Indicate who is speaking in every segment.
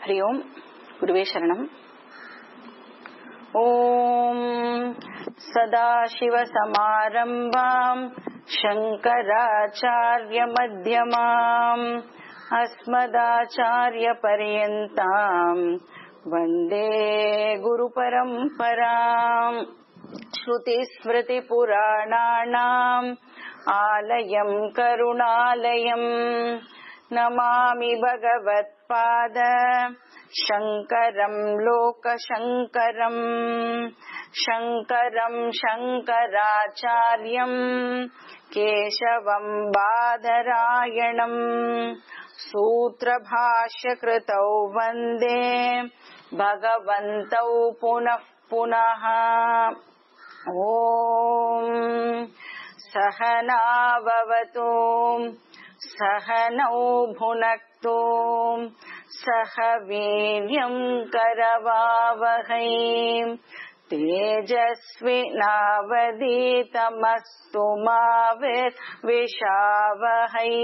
Speaker 1: हरि ओम गुरुवे शरणम। ओम सदाशिवसमारम्भां शंकराचार्य मध्यमाम् अस्मदाचार्यपर्यन्तां वन्दे गुरुपरम्पराम्। श्रुतिस्मृतिपुराणानाम् आलयं करुणालयम् नमामि भगवत्पाद शंकरं लोकशंकरं शंकरं शंकराचार्यं केशवं बादरायणं सूत्रभाष्यकृतौ वन्दे भगवन्तौ पुनः पुनः। ओम सहनाववतु सहनौ भुनक्तु सह वीर्यं करवावहै तेजस्विनावधीतमस्तु मा विद्विषावहै।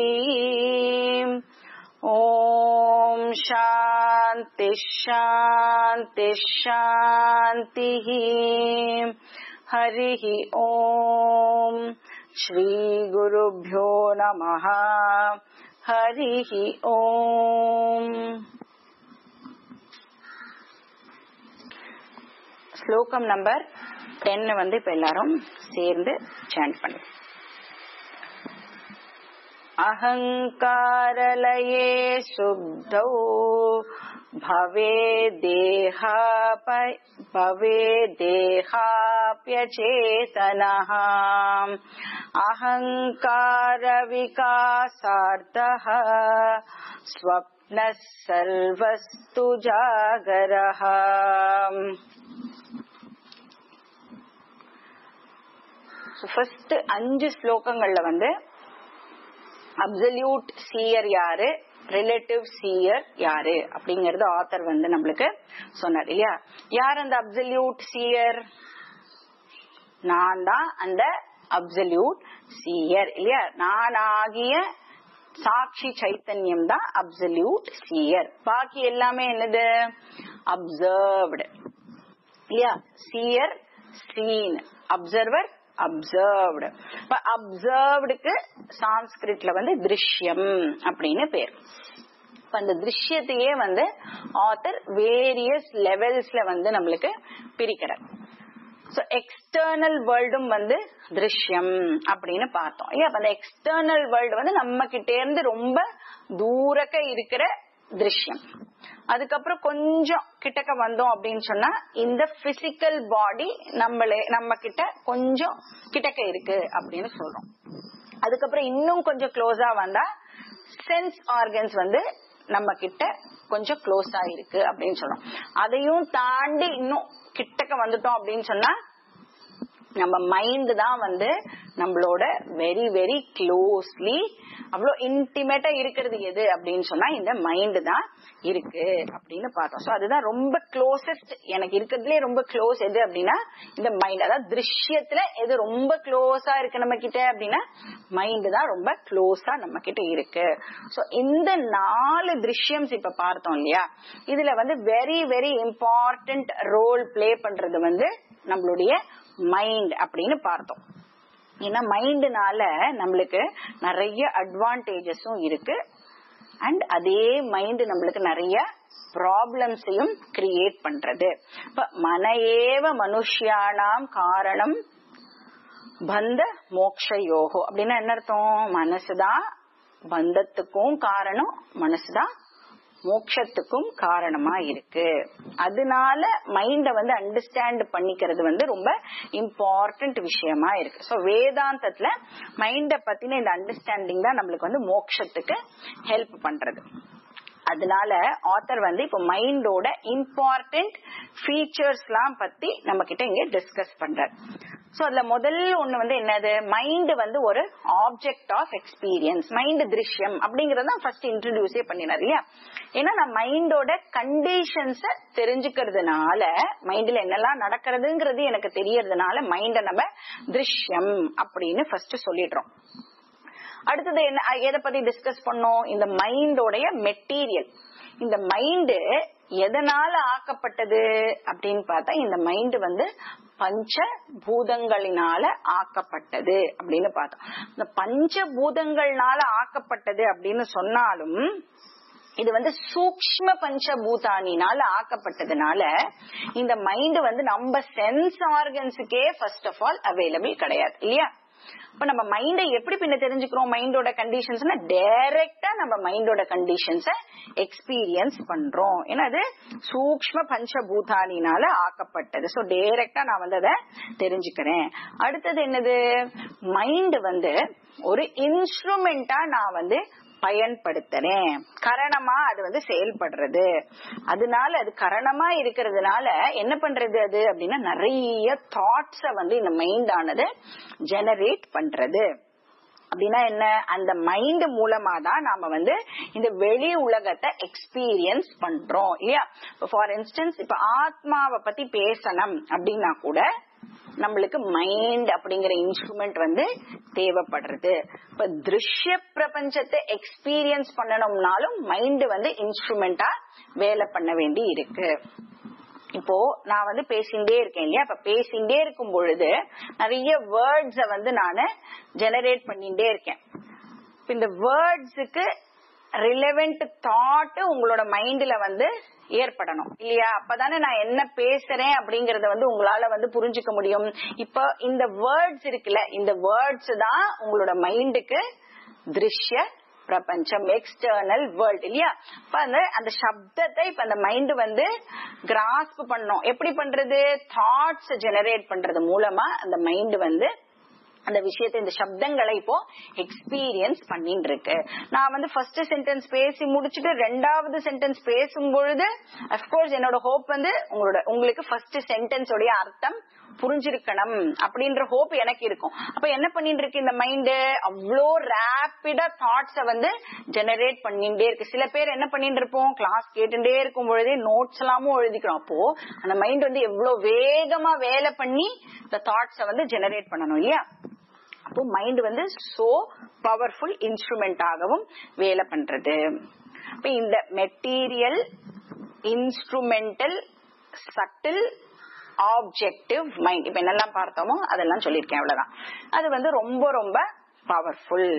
Speaker 1: ओम शांति शांति शांति। हरि ओम श्री गुरुभ्यो नमः। हरि ओम। श्लोकम नंबर 10 வந்து இப்ப எல்லாரும் சேர்ந்து சாண்ட் பண்ணுங்க। अहंकारलये शुद्धौ भवेदेहाप्यचेतनः अहंकार विकासार्थः स्वप्नः सर्वस्तु जागरः। फर्स्ट 5 श्लोकங்கள்ல வந்து அப்சல்யூட் சீயர் யாரு, ரிலேட்டிவ் சீயர் யாரு அப்படிங்கறது ஆத்தர் வந்து நம்மளுக்கு சொன்னார் இல்லையா. யார் அந்த அப்சல்யூட் சீயர்? நான் தான் அந்த அப்சல்யூட் சீயர் இல்லையா. நான் ஆகிய சாட்சி சைத்தன்யம் தான் அப்சல்யூட் சீயர். பாக்கி எல்லாமே என்னது? அப்சர்வ்டு இல்லையா. Seer seen, observer observed. அப்சர்வ்டுக்கு சான்ஸ்கிரிட்ல வந்து திருஷ்யம் அப்படின்னு பேர். அந்த திருஷ்யத்தையே வந்து ஆத்தர் வேரியஸ் லெவல்ஸ்ல வந்து நம்மளுக்கு பிரிக்கிறார். சோ எக்ஸ்டர்னல் வேர்ல்டும் வந்து திருஷ்யம் அப்படின்னு பார்த்தோம். அந்த எக்ஸ்டர்னல் வேர்ல்டு வந்து நம்ம கிட்ட இருந்து ரொம்ப தூரக்க இருக்கிற திருஷ்யம். அதுக்கப்புறம் கொஞ்சம் கிட்டக்க வந்தோம் அப்படின்னு சொன்னா இந்த பிசிக்கல் பாடி நம்ம கிட்ட கொஞ்சம் கிட்டக்க இருக்கு அப்படின்னு சொல்றோம். அதுக்கப்புறம் இன்னும் கொஞ்சம் க்ளோஸா வந்தா சென்ஸ் ஆர்கன்ஸ் வந்து நம்ம கிட்ட கொஞ்சம் க்ளோஸா இருக்கு அப்படின்னு சொல்றோம். அதையும் தாண்டி இன்னும் கிட்டக்க வந்துட்டோம் அப்படின்னு சொன்னா நம்ம மைண்ட் தான் வந்து நம்மளோட வெரி வெரி க்ளோஸ்லி அவ்வளோ இன்டிமேட்டா இருக்கிறது எது அப்படின்னு சொன்னா இந்த மைண்ட் தான் இருக்கு அப்படின்னு பார்த்தோம். சோ அதுதான் ரொம்ப க்ளோசஸ்ட் எனக்கு இருக்கிறதுலே ரொம்ப க்ளோஸ் எது அப்படின்னா இந்த மைண்ட். அதாவது திருஷ்யத்துல எது ரொம்ப க்ளோஸா இருக்கு நம்ம கிட்ட அப்படின்னா மைண்ட் தான் ரொம்ப க்ளோஸா நம்ம கிட்ட இருக்கு. சோ இந்த 4 திருஷ்யம்ஸ் இப்ப பார்த்தோம் இல்லையா. இதுல வந்து very very important role play பண்றது வந்து நம்மளுடைய மைண்ட் அப்படின்னு பார்த்தோம். ஏன்னா மைண்ட்னால நம்மளுக்கு நிறைய அட்வான்டேஜஸும் இருக்கு அண்ட் அதே மைண்ட் நம்மளுக்கு நிறைய ப்ராப்ளம்ஸையும் கிரியேட் பண்றது. இப்ப மனஏவ மனுஷ்யானாம் காரணம் பந்த மோக்ஷயோகோ அப்படின்னா என்ன அர்த்தம்? மனசுதான் பந்தத்துக்கும் காரணம், மனசுதான் மோட்சத்துக்கும் காரணமா இருக்கு. அதனால மைண்ட வந்து அண்டர்ஸ்டாண்ட் பண்ணிக்கிறது வந்து ரொம்ப இம்பார்ட்டன்ட் விஷயமா இருக்கு. சோ வேதாந்தத்துல மைண்ட பத்தின இந்த அண்டர்ஸ்டாண்டிங் தான் நம்மளுக்கு வந்து மோட்சத்துக்கு ஹெல்ப் பண்றது. அதனால ஆத்தர் வந்து இப்ப மைண்டோட இம்பார்ட்டன்ட் ஃபீச்சர்ஸ் எல்லாம் பத்தி நம்ம கிட்ட இங்க டிஸ்கஸ் பண்றாரு. சோ அதுல முதல் ஒண்ணு வந்து என்னது? மைண்ட் வந்து ஒரு ஆப்ஜெக்ட் ஆஃப் எக்ஸ்பீரியன்ஸ், மைண்ட் திருஷ்யம் அப்படிங்கறத ஃபர்ஸ்ட் இன்ட்ரோடியூஸே பண்ணினார் இல்லையா. ஏன்னா நான் மைண்டோட கண்டிஷன்ஸ தெரிஞ்சுக்கிறதுனால, மைண்ட்ல என்னெல்லாம் நடக்கிறதுங்கிறது எனக்கு தெரியறதுனால மைண்ட நம்ம திருஷ்யம் அப்படின்னு ஃபர்ஸ்ட் சொல்லிடுறோம். அடுத்தது என்ன, எதை பத்தி டிஸ்கஸ் பண்ணோம்? இந்த மைண்டோடைய மெட்டீரியல். இந்த மைண்ட் எதனால ஆக்கப்பட்டது அப்படின்னு பார்த்தா இந்த மைண்ட் பஞ்ச பூதங்களினால ஆக்கப்பட்டது அப்படின்னு பார்த்தோம். இந்த பஞ்ச பூதங்கள்னால ஆக்கப்பட்டது அப்படின்னு சொன்னாலும் இது சூக்ஷ்ம பஞ்சபூதானினால ஆக்கப்பட்டதுனால இந்த மைண்ட் நம்ம சென்ஸ் ஆர்கன்ஸுக்கே ஃபர்ஸ்ட் ஆஃப் ஆல் அவைலபிள் கிடையாது இல்லையா. இப்ப நம்ம மைண்டை எப்படி பின்ன தெரிஞ்சுக்கிறோம்? மைண்டோட கண்டிஷன்ஸ் டைரக்டா நம்ம மைண்டோட கண்டிஷன்ஸ எக்ஸ்பீரியன்ஸ் பண்றோம். ஏன்னா அது சூக்ஷ்ம பஞ்சபூதானினால ஆக்கப்பட்டது. சோ டைரக்டா நான் அதை தெரிஞ்சுக்கிறேன். அடுத்தது என்னது? மைண்ட் ஒரு இன்ஸ்ட்ருமெண்டா நான் பயன்படுத்துறேன். கரணமா அது செயல்படுறது. அதனால அது கரணமா இருக்கிறதுனால என்ன பண்றது அது அப்படின்னா நிறைய தாட்ஸ இந்த மைண்ட் ஆனது ஜெனரேட் பண்றது. அப்படின்னா என்ன? அந்த மைண்ட் மூலமா தான் நாம இந்த வெளி உலகத்தை எக்ஸ்பீரியன்ஸ் பண்றோம் இல்லையா. ஃபார் இன்ஸ்டன்ஸ் இப்ப ஆத்மாவை பத்தி பேசணும் அப்படின்னா கூட நம்மளுக்கு மைண்ட் அப்படிங்கிற இன்ஸ்ட்ருமெண்ட் தேவைப்படுறது. இப்ப திருஷ்ய பிரபஞ்சத்தை எக்ஸ்பீரியன்ஸ் பண்ணணும்னாலும் மைண்ட் இன்ஸ்ட்ருமெண்டா வேலை பண்ண வேண்டி இருக்கு. இப்போ நான் பேசிண்டே இருக்கேன் இல்லையா. இப்ப பேசிண்டே இருக்கும் பொழுது நிறைய வேர்ட்ஸ நானு ஜெனரேட் பண்ணிட்டே இருக்கேன். இந்த வேர்ட்ஸுக்கு ரிலவெண்ட் தாட் உங்களோட மைண்ட்ல ஏற்படணும் இல்லையா. அப்பதானே நான் என்ன பேசுறேன் அப்படிங்கறத உங்களால புரிஞ்சுக்க முடியும். இப்ப இந்த வேர்ட்ஸ் இருக்குல்ல, இந்த வேர்ட்ஸ் தான் உங்களோட மைண்டுக்கு திருஷ்ய பிரபஞ்சம், எக்ஸ்டர்னல் வேர்ல்ட் இல்லையா. இப்ப அந்த சப்தத்தை இப்ப அந்த மைண்ட் கிராஸ்ப் பண்ணணும். எப்படி பண்றது? தாட்ஸ் ஜெனரேட் பண்றது மூலமா அந்த மைண்ட் அந்த விஷயத்தை, இந்த சப்தங்களை இப்போ எக்ஸ்பீரியன்ஸ் பண்ணிட்டு இருக்கு. நான் ஃபர்ஸ்ட் சென்டென்ஸ் பேசி முடிச்சுட்டு ரெண்டாவது சென்டென்ஸ் பேசும் பொழுது அஃப்கோர்ஸ் என்னோட ஹோப் உங்களுக்கு ஃபர்ஸ்ட் சென்டென்ஸ் உடைய அர்த்தம் புரிஞ்சிருக்கணும் அப்படின்ற ஹோப் எனக்கு இருக்கும். அப்ப என்ன பண்ணிட்டு இருக்கு இந்த மைண்ட்? அவ்வளோ ரேப்பிடா தாட்ஸ ஜெனரேட் பண்ணிட்டே இருக்கு. சில பேர் என்ன பண்ணிட்டு இருப்போம், கிளாஸ் கேட்டுட்டே இருக்கும் பொழுதே நோட்ஸ் எல்லாமும் எழுதிக்கிறோம். அப்போ அந்த மைண்ட் எவ்வளவு வேகமா வேலை பண்ணி இந்த தாட்ஸ ஜெனரேட் பண்ணணும் இல்லையா. அப்போ மைண்ட் சோ பவர்ஃபுல் இன்ஸ்ட்ருமெண்டாகவும் வேலை பண்றது. இப்ப இந்த material, instrumental, subtle, objective mind இப்ப என்னெல்லாம் பார்த்தோமோ அதெல்லாம் சொல்லியிருக்கேன். அவ்வளவுதான். அது ரொம்ப ரொம்ப பவர்ஃபுல்.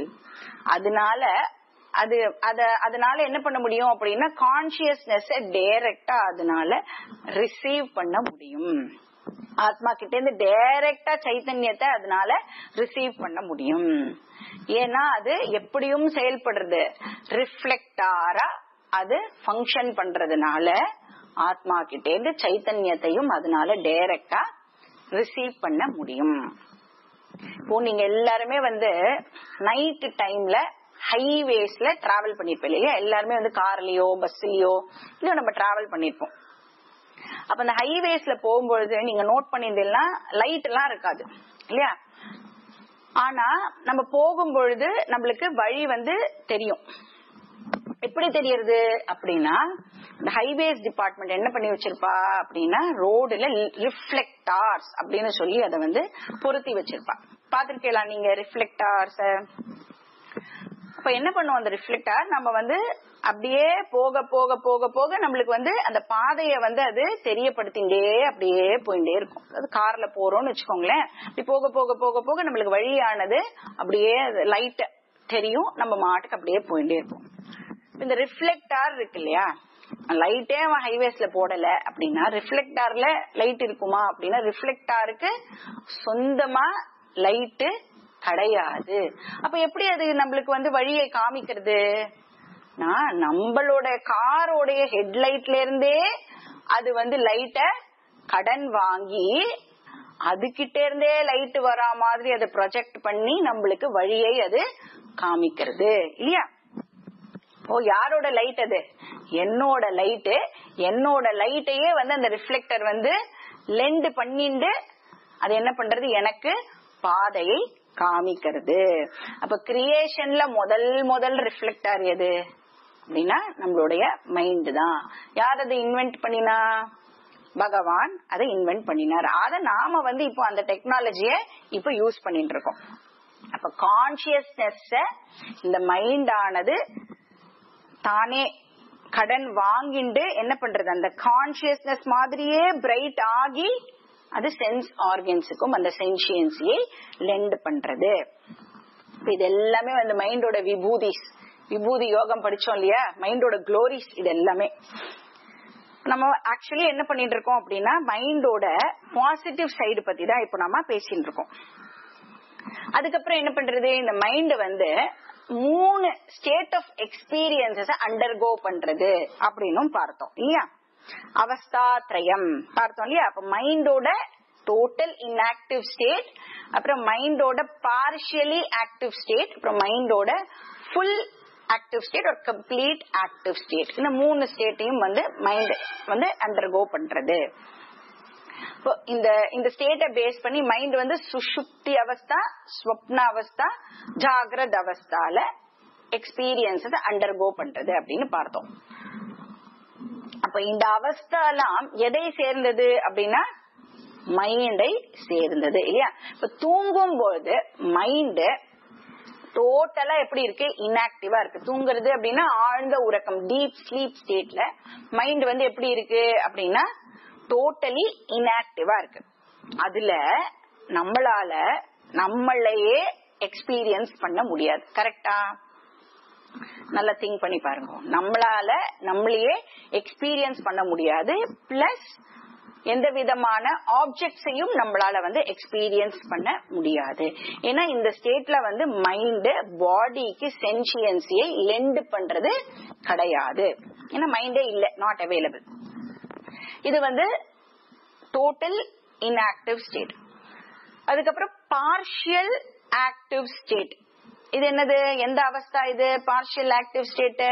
Speaker 1: அதனால என்ன பண்ண முடியும் அப்படின்னா கான்சியஸ்னஸ் டைரக்டா அதனால ரிசீவ் பண்ண முடியும். ஆத்மா கிட்ட இருந்து டைரக்டா சைத்தன்யத்தை அதனால ரிசீவ் பண்ண முடியும். ஏன்னா அது எப்படியும் செயல்படுறது, ரிஃப்ளெக்டாரா அது ஃபங்க்ஷன் பண்றதுனால ஆத்மா கிட்ட இருந்து சைத்தன்யத்தையும் அதனால டைரக்டா ரிசீவ் பண்ண முடியும். இப்போ நீங்க எல்லாருமே நைட் டைம்ல ஹைவேஸ்ல டிராவல் பண்ணிருப்போம் இல்லையா. எல்லாருமே கார்லயோ பஸ்லயோ இல்ல நம்ம டிராவல் பண்ணிருப்போம். அப்ப அந்த ஹைவேஸ்ல போகும்பொழுது நீங்க நோட் பண்ணிருந்தீங்கன்னா லைட் எல்லாம் இருக்காது இல்லையா. ஆனா நம்ம போகும்பொழுது நம்மளுக்கு வழி தெரியும். எப்படி தெரியறது அப்படின்னா இந்த ஹைவேஸ் டிபார்ட்மெண்ட் என்ன பண்ணி வச்சிருப்பா அப்படின்னா ரோடுல ரிஃப்ளெக்டார்ஸ் அப்படின்னு சொல்லி அதை பொருத்தி வச்சிருப்பா. பாத்திருக்கீங்களா நீங்க ரிஃப்ளெக்டார்ஸ்? அப்ப என்ன பண்ணுவோம், அந்த ரிஃப்ளெக்டார் நம்ம அப்படியே போக போக போக போக நம்மளுக்கு அந்த பாதைய அது தெரியப்படுத்திண்டே அப்படியே போயிட்டே இருக்கும். அது கார்ல போறோம்னு வச்சுக்கோங்களேன், இப்படி போக போக போக போக நம்மளுக்கு வழியானது அப்படியே லைட் தெரியும், நம்ம மாட்டுக்கு அப்படியே போயிட்டே இருக்கும். இந்த ரிஃப்ளெக்டார் இருக்கு இல்லையா, லைட்டே அவன் ஹைவேஸ்ல போடல அப்படின்னா ரிஃப்ளெக்டார்ல லைட் இருக்குமா அப்படின்னா ரிஃப்ளெக்டாருக்கு சொந்தமா லைட்டு கிடையாது. அப்ப எப்படி அது நம்மளுக்கு வழியை காமிக்கிறது? நம்மளோட காரோடைய ஹெட்லைட்ல இருந்தே அது லைட்ட கடன் வாங்கி அதுகிட்ட இருந்தே லைட் வரா மாதிரி அதை ப்ரொஜெக்ட் பண்ணி நம்மளுக்கு வழியை அது காமிக்கிறது இல்லையா. ஓ, யாரோட லைட் அது? என்னோட லைட்டு. என்னோட லைட்டையே அந்த ரிஃப்ளெக்டர் லெண்ட் பண்ணிட்டு அது என்ன பண்றது, எனக்கு பாதையை காமிக்கிறது. அப்ப கிரியேஷன்ல முதல் ரிஃப்ளெக்டர் எது அப்படின்னா நம்மளுடைய மைண்ட் தான். யார் அதை இன்வென்ட் பண்ணினா? பகவான் அதை இன்வென்ட் பண்ணினார். அத நாம இப்போ அந்த டெக்னாலஜிய இப்ப யூஸ் பண்ணிட்டு இருக்கோம். அப்ப கான்சியஸ்னஸ் இந்த மைண்ட் ஆனது தானே கடன் வாங்கிட்டு என்ன பண்றது, அந்த கான்சியஸ்னஸ் மாதிரியே பிரைட் ஆகி அது சென்ஸ் ஆர்கன்ஸுக்கும் அந்த சென்சியன்சியை லெண்ட் பண்றது. இது எல்லாமே வந்து மைண்டோட விபூதி யோகம் படிச்சோம் இல்லையா, மைண்டோட க்ளோரிஸ். இது எல்லாமே நம்ம ஆக்சுவலி என்ன பண்ணிட்டு இருக்கோம் அப்படின்னா மைண்டோட பாசிட்டிவ் சைடு பத்தி தான் இப்ப நம்ம பேசிட்டு இருக்கோம். அதுக்கப்புறம் என்ன பண்றது, இந்த மைண்ட் வந்து 3 ஸ்டேட் ஆஃப் எக்ஸ்பீரியன்சஸ் அண்டர்கோ பண்றது அப்படின்னு பார்த்தோம் இல்லையா. அவஸ்தா திரயம் பார்த்தோம் இல்லையா. அப்ப மைண்டோட டோட்டல் இன்ஆக்டிவ் ஸ்டேட், அப்புறம் மைண்டோட பார்ஷியலி ஆக்டிவ் ஸ்டேட், அப்புறம் மைண்டோட ஃபுல் ஆக்டிவ் ஸ்டேட் ஒரு கம்ப்ளீட் ஆக்டிவ் ஸ்டேட். இந்த 3 ஸ்டேட்டையும் வந்து மைண்ட் வந்து அண்டர்கோ பண்றது. இந்த ஸ்டேட்டை பேஸ் பண்ணி மைண்ட் வந்து சுஷுப்தி அவஸ்தா, ஸ்வப்ன அவஸ்தா, ஜாகிரத் அவஸ்தால எக்ஸ்பீரியன்ஸ் அண்டர்கோ பண்றது அப்படின்னு பார்த்தோம். அப்ப இந்த அவஸ்தாலாம் எதை சேர்ந்தது அப்படின்னா மைண்டை சேர்ந்தது இல்லையா. இப்ப தூங்கும் போது மைண்ட் டோட்டலா எப்படி இருக்கு, இன்ஆக்டிவா இருக்கு. தூங்குறது அப்படின்னா ஆழ்ந்த உறக்கம், டீப் ஸ்லீப் ஸ்டேட்ல மைண்ட் வந்து எப்படி இருக்கு அப்படின்னா டோட்டலி இன்ஆக்டிவா இருக்கு. அதுல நம்மளால நம்மளையே எக்ஸ்பீரியன்ஸ் பண்ண முடியாது. கரெக்டா? நல்லா திங்க் பண்ணி பாருங்க. நம்மளால நம்மளையே எக்ஸ்பீரியன்ஸ் பண்ண முடியாது. பிளஸ் எந்த விதமான ஆப்ஜெக்ட்ஸையும் நம்மளால வந்து எக்ஸ்பீரியன்ஸ் பண்ண முடியாது. ஏன்னா இந்த ஸ்டேட்ல வந்து மைண்ட் பாடிக்கு சென்சியன்சியை லெண்ட் பண்றது கிடையாது. ஏன்னா மைண்டே இல்ல, நாட் அவைலபிள். இது வந்து டோட்டல் இன்ஆக்டிவ் ஸ்டேட். அதுக்கப்புறம் பார்ஷியல் ஆக்டிவ் ஸ்டேட். இது என்னது, எந்த அவஸ்தா இது பார்ஷியல் ஆக்டிவ் ஸ்டேட்?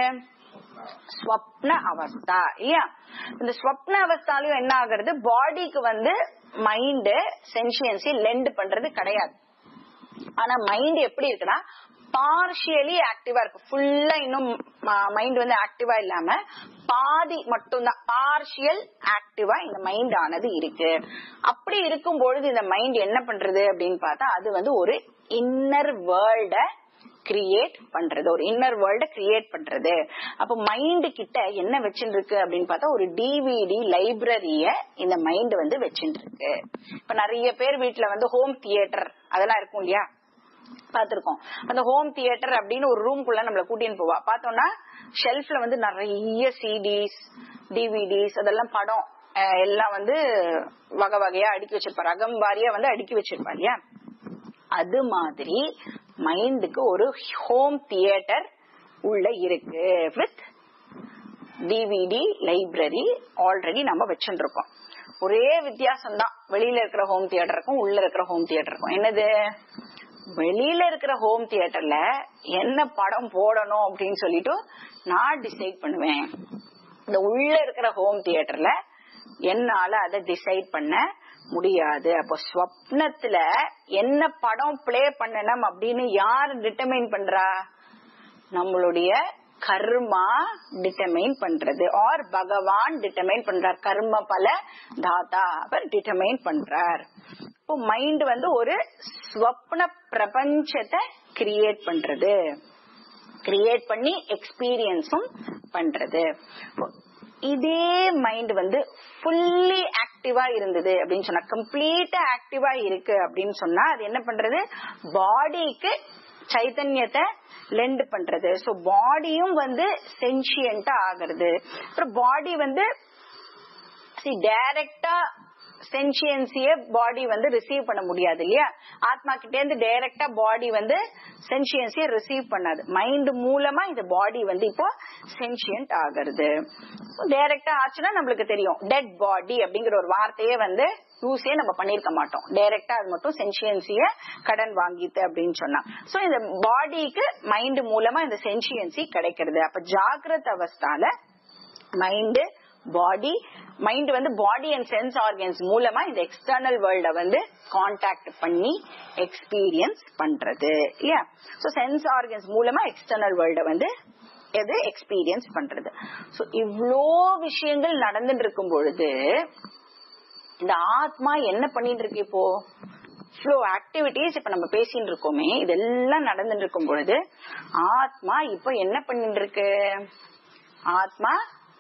Speaker 1: ஸ்வப்ன அவஸ்தா இல்லையா. இந்த ஸ்வப்ன அவஸ்தாலையும் என்ன ஆகுறது, பாடிக்கு வந்து மைண்ட் சென்சியன்சி லெண்ட் பண்றது கிடையாது. ஆனா மைண்ட் எப்படி இருக்குன்னா பார்ஷியலி ஆக்டிவா இருக்கு. ஃபுல்லா இன்னும் மைண்ட் வந்து ஆக்டிவா இல்லாம பாதி மட்டும்தான் பார்ஷியல் ஆக்டிவா இந்த மைண்ட் ஆனது இருக்கு. அப்படி இருக்கும் பொழுது இந்த மைண்ட் என்ன பண்றது அப்படின்னு பார்த்தா அது வந்து ஒரு இன்னர் வேர்ல்ட கிரியேட் பண்றது, ஒரு இன்னர் வேர்ல்ட கிரியேட் பண்றது. அப்ப மைண்ட் கிட்ட என்ன வச்சுட்டு இருக்கு அப்படின்னு பார்த்தா ஒரு டிவிடி லைப்ரரிய இந்த மைண்ட் வந்து வச்சுட்டு இருக்கு. இப்ப நிறைய பேர் வீட்டுல வந்து ஹோம் தியேட்டர் அதெல்லாம் இருக்கும் இல்லையா, பாத்திருக்கோம். அந்த ஹோம் தியேட்டர் அப்படின்னு ஒரு ரூம்குள்ள நம்மள கூட்டின்னு போவா. பார்த்தோம்னா ஷெல்ஃப்ல வந்து நிறைய சிடிஸ், டிவிடிஸ், அதெல்லாம் படம் எல்லாம் வந்து வகை வகையா அடுக்கி வச்சிருப்பாரு, அகம்பாரியா வந்து அடுக்கி வச்சிருப்பா இல்லையா. அது மாதிரி மைண்டுக்கு ஒரு ஹோம் தியேட்டர் உள்ள இருக்கு வித் டிவிடி லைப்ரரி ஆல்ரெடி நம்ம வச்சுட்டு இருக்கோம். ஒரே வித்தியாசம் தான் வெளியில இருக்கிற ஹோம் தியேட்டருக்கும் உள்ள இருக்கிற ஹோம் தியேட்டருக்கும். என்னது, வெளியில இருக்கிற ஹோம் தியேட்டர்ல என்ன படம் போடணும் அப்படின்னு சொல்லிட்டு நான் டிசைட் பண்ணுவேன். இந்த உள்ள இருக்கிற ஹோம் தியேட்டர்ல என்னால அதை டிசைட் பண்ண முடியாது. அப்போ ஸ்வப்னத்துல என்ன படம் பிளே பண்ணணும் அப்படின்னு யாரு டிட்டர்மைன் பண்றா? நம்மளுடைய கர்மா டிட்டர்மைன் பண்றது, ஆர் பகவான் டிட்டர்மைன் பண்றார். கர்ம பல தாத்தா அவர் டிட்டர்மைன் பண்றார். இப்போ மைண்ட் வந்து ஒரு ஸ்வப்ன பிரபஞ்சத்தை கிரியேட் பண்றது, கிரியேட் பண்ணி எக்ஸ்பீரியன்ஸும் பண்றது. இதே மைண்ட் வந்து ஃபுல்லி ஆக்டிவா இருந்தது அப்படின்னு சொன்னா, கம்ப்ளீட்டா ஆக்டிவா இருக்கு அப்படின்னு சொன்னா அது என்ன பண்றது, பாடிக்கு சைத்தன்யத்தை லெண்ட் பண்றது. சோ பாடியும் வந்து சென்சியன்ட்டா ஆகிறது. அப்புறம் பாடி வந்து டைரக்டா சென்சியன்சிய பாடி வந்து ரிசீவ் பண்ண முடியாது இல்லையா. ஆத்மா கிட்டே இருந்து டைரக்டா பாடி வந்து சென்சியன்சிய ரிசீவ் பண்ணாது. மைண்ட் மூலமா இந்த பாடி வந்து இப்போ சென்சியன்ட் ஆகிறது. டைரக்டா ஆச்சுன்னா நம்மளுக்கு தெரியும், டெட் பாடி அப்படிங்கிற ஒரு வார்த்தையே வந்து யூஸே நம்ம பண்ணிருக்க மாட்டோம். டைரக்டா அது மட்டும் சென்சியன்சிய கடன் வாங்கிட்டு அப்படின்னு சொன்னா. சோ இந்த பாடிக்கு மைண்ட் மூலமா இந்த சென்சியன்சி கிடைக்கிறது. அப்ப ஜாகிரத் அவஸ்தால மைண்ட் வந்து பாடி அண்ட் சென்ஸ் ஆர்கன்ஸ் மூலமா இந்த எக்ஸ்டர்னல் வேர்ல்ட வந்து கான்டாக்ட் பண்ணி எக்ஸ்பீரியன்ஸ் பண்றது இல்லையா. சோ சென்ஸ் ஆர்கன்ஸ் மூலமா எக்ஸ்டர்னல் வேர்ல்ட வந்து எது எக்ஸ்பீரியன்ஸ் பண்றது. சோ இவ்ளோ விஷயங்கள் நடந்துட்டு இருக்கும் பொழுது இந்த ஆத்மா என்ன பண்ணிட்டு இருக்கு, இப்போ இவ்ளோ ஆக்டிவிட்டிஸ் இப்ப நம்ம பேசிட்டு இருக்கோமே, இதெல்லாம் நடந்துட்டு இருக்கும் பொழுது ஆத்மா இப்ப என்ன பண்ணிட்டு இருக்கு, ஆத்மா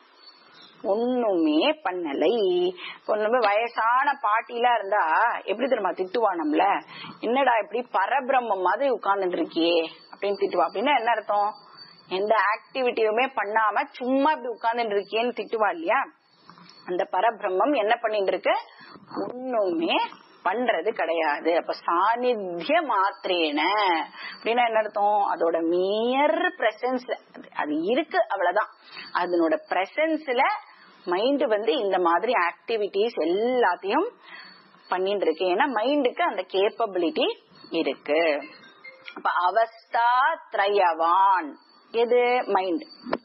Speaker 1: ஒண்ணுமே பண்ணலை. இப்போ நம்ம வயசான பாட்டிலாம் இருந்தா எப்படி தெரியுமா திட்டுவா நம்மள, என்னடா இப்படி பரபிரம்மம் மாதிரி உட்கார்ந்துட்டு இருக்கியே அப்படின்னு திட்டுவா. அப்படின்னா என்ன அர்த்தம், எந்த ஆக்டிவிட்டியுமே பண்ணாம சும்மா இப்படி உட்கார்ந்துட்டு இருக்கியேன்னு திட்டுவா இல்லையா. அந்த பரபிரம்மம் என்ன பண்ணிட்டு இருக்கு, ஒண்ணுமே பண்றது கிடையாது. அப்ப சாநித்திய மாத்திரேன அப்படின்னா என்ன அர்த்தம், அதோட மியர் பிரசன்ஸ்ல அது இருக்கு, அவ்வளவுதான். அதனோட பிரசன்ஸ்ல மைண்ட் வந்து இந்த மாதிரி ஆக்டிவிட்டிஸ் எல்லாத்தையும் பண்ணிட்டு இருக்கு. ஏன்னா மைண்டுக்கு அந்த கேப்பபிலிட்டி இருக்கு. அப்ப அவஸ்தா திரயவான் எது, மைண்ட்.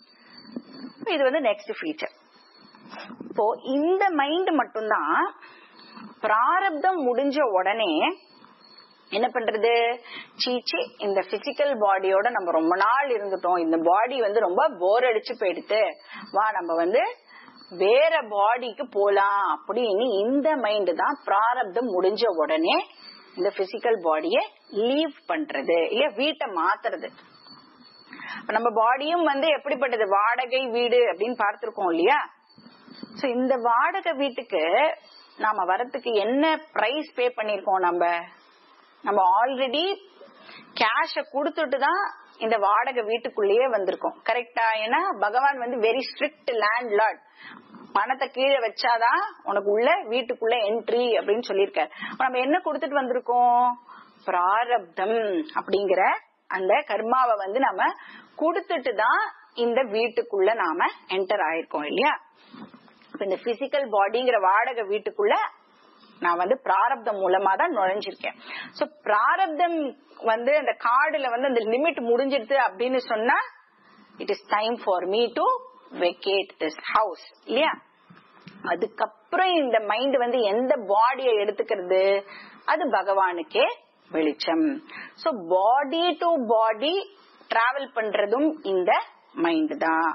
Speaker 1: இது வந்து நெக்ஸ்ட் ஃபீச்சர். இப்போ இந்த மைண்ட் மட்டும்தான் பிராரப்தம் முடிஞ்ச உடனே என்ன பண்றது, சீச்சி இந்த பிசிக்கல் பாடியோட நம்ம ரொம்ப நாள் இருந்துட்டோம், இந்த பாடி வந்து ரொம்ப போர் அடிச்சு போயிடுத்து, வா நம்ம வந்து வேற பாடிக்கு போலாம் அப்படின்னு இந்த மைண்ட் தான் பிராரப்தம் முடிஞ்ச உடனே இந்த பிசிக்கல் பாடிய லீவ் பண்றது இல்ல வீட்டை மாத்துறது. நம்ம பாடியும் வந்து எப்படிப்பட்டது, வாடகை வீடு அப்படின்னு பார்த்திருக்கோம் இல்லையா. சோ இந்த வாடகை வீட்டுக்கு நாம வரத்துக்கு என்ன பிரைஸ் பே பண்ணிருக்கோம், நம்ம ஆல்ரெடி கேஷ கொடுத்துட்டு தான் இந்த வாடகை வீட்டுக்குள்ளேயே வந்திருக்கோம். கரெக்டா? ஏன்னா பகவான் வந்து வெரி ஸ்ட்ரிக்ட் லேண்ட் லார்ட், பணத்தை கீழே வச்சாதான் உனக்கு உள்ள வீட்டுக்குள்ள என்ட்ரி அப்படின்னு சொல்லியிருக்காரு. நம்ம என்ன கொடுத்துட்டு வந்திருக்கோம், பிராரப்தம் அப்படிங்கிற அந்த கர்மாவை வந்து நம்ம கொடுத்துட்டு தான் இந்த வீட்டுக்குள்ள நாம என்டர் ஆயிருக்கோம் இல்லையா. இந்த பிசிக்கல் பாடிங்கிற வாடகை வீட்டுக்குள்ள நான் வந்து பிராரப்தம் மூலமா தான் நுழைஞ்சிருக்கேன். சோ பிராரப்தம் வந்து அந்த கார்டுல வந்து அந்த லிமிட் முடிஞ்சிருது அப்படின்னு சொன்னா it is time for me to vacate this house இல்லையா. அதுக்கப்புறம் இந்த மைண்ட் வந்து எந்த பாடியை எடுத்துக்கிறது, அது பகவானுக்கே வெளிச்சம். So body to body travel பண்றதும் இந்த மைண்ட் தான்.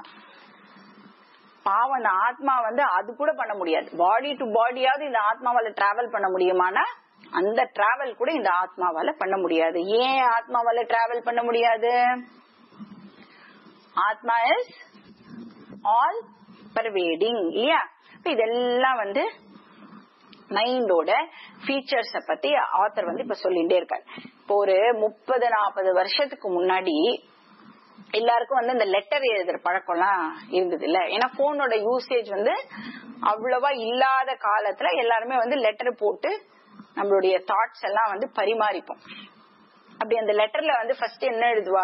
Speaker 1: பாவம் அந்த ஆத்மா வந்து அது கூட பண்ண முடியாது. பாடி டு பாடியாவது இந்த ஆத்மாவால டிராவல் பண்ண முடியுமானா அந்த டிராவல் கூட இந்த ஆத்மாவால பண்ண முடியாது. ஏன் ஆத்மாவால டிராவல் பண்ண முடியாது, ஆத்மா இஸ் ஆல் பர்வேடிங் இல்லையா. இதெல்லாம் வந்து மைண்டோட ஃபீச்சர்ஸ் பத்தி ஆத்தர் வந்து இப்ப சொல்லிட்டே இருக்காரு. இப்போ ஒரு 30-40 வருஷத்துக்கு முன்னாடி எல்லாருக்கும் வந்து இந்த லெட்டர் எழுதுற பழக்கம் எல்லாம் இருந்தது இல்ல. ஏன்னா போனோட யூசேஜ் வந்து அவ்வளவா இல்லாத காலத்துல எல்லாருமே வந்து லெட்டர் போட்டு நம்மளுடைய தாட்ஸ் எல்லாம் வந்து பரிமாறிப்போம். அப்படி அந்த லெட்டர்ல வந்து ஃபர்ஸ்ட் என்ன எழுதுவா,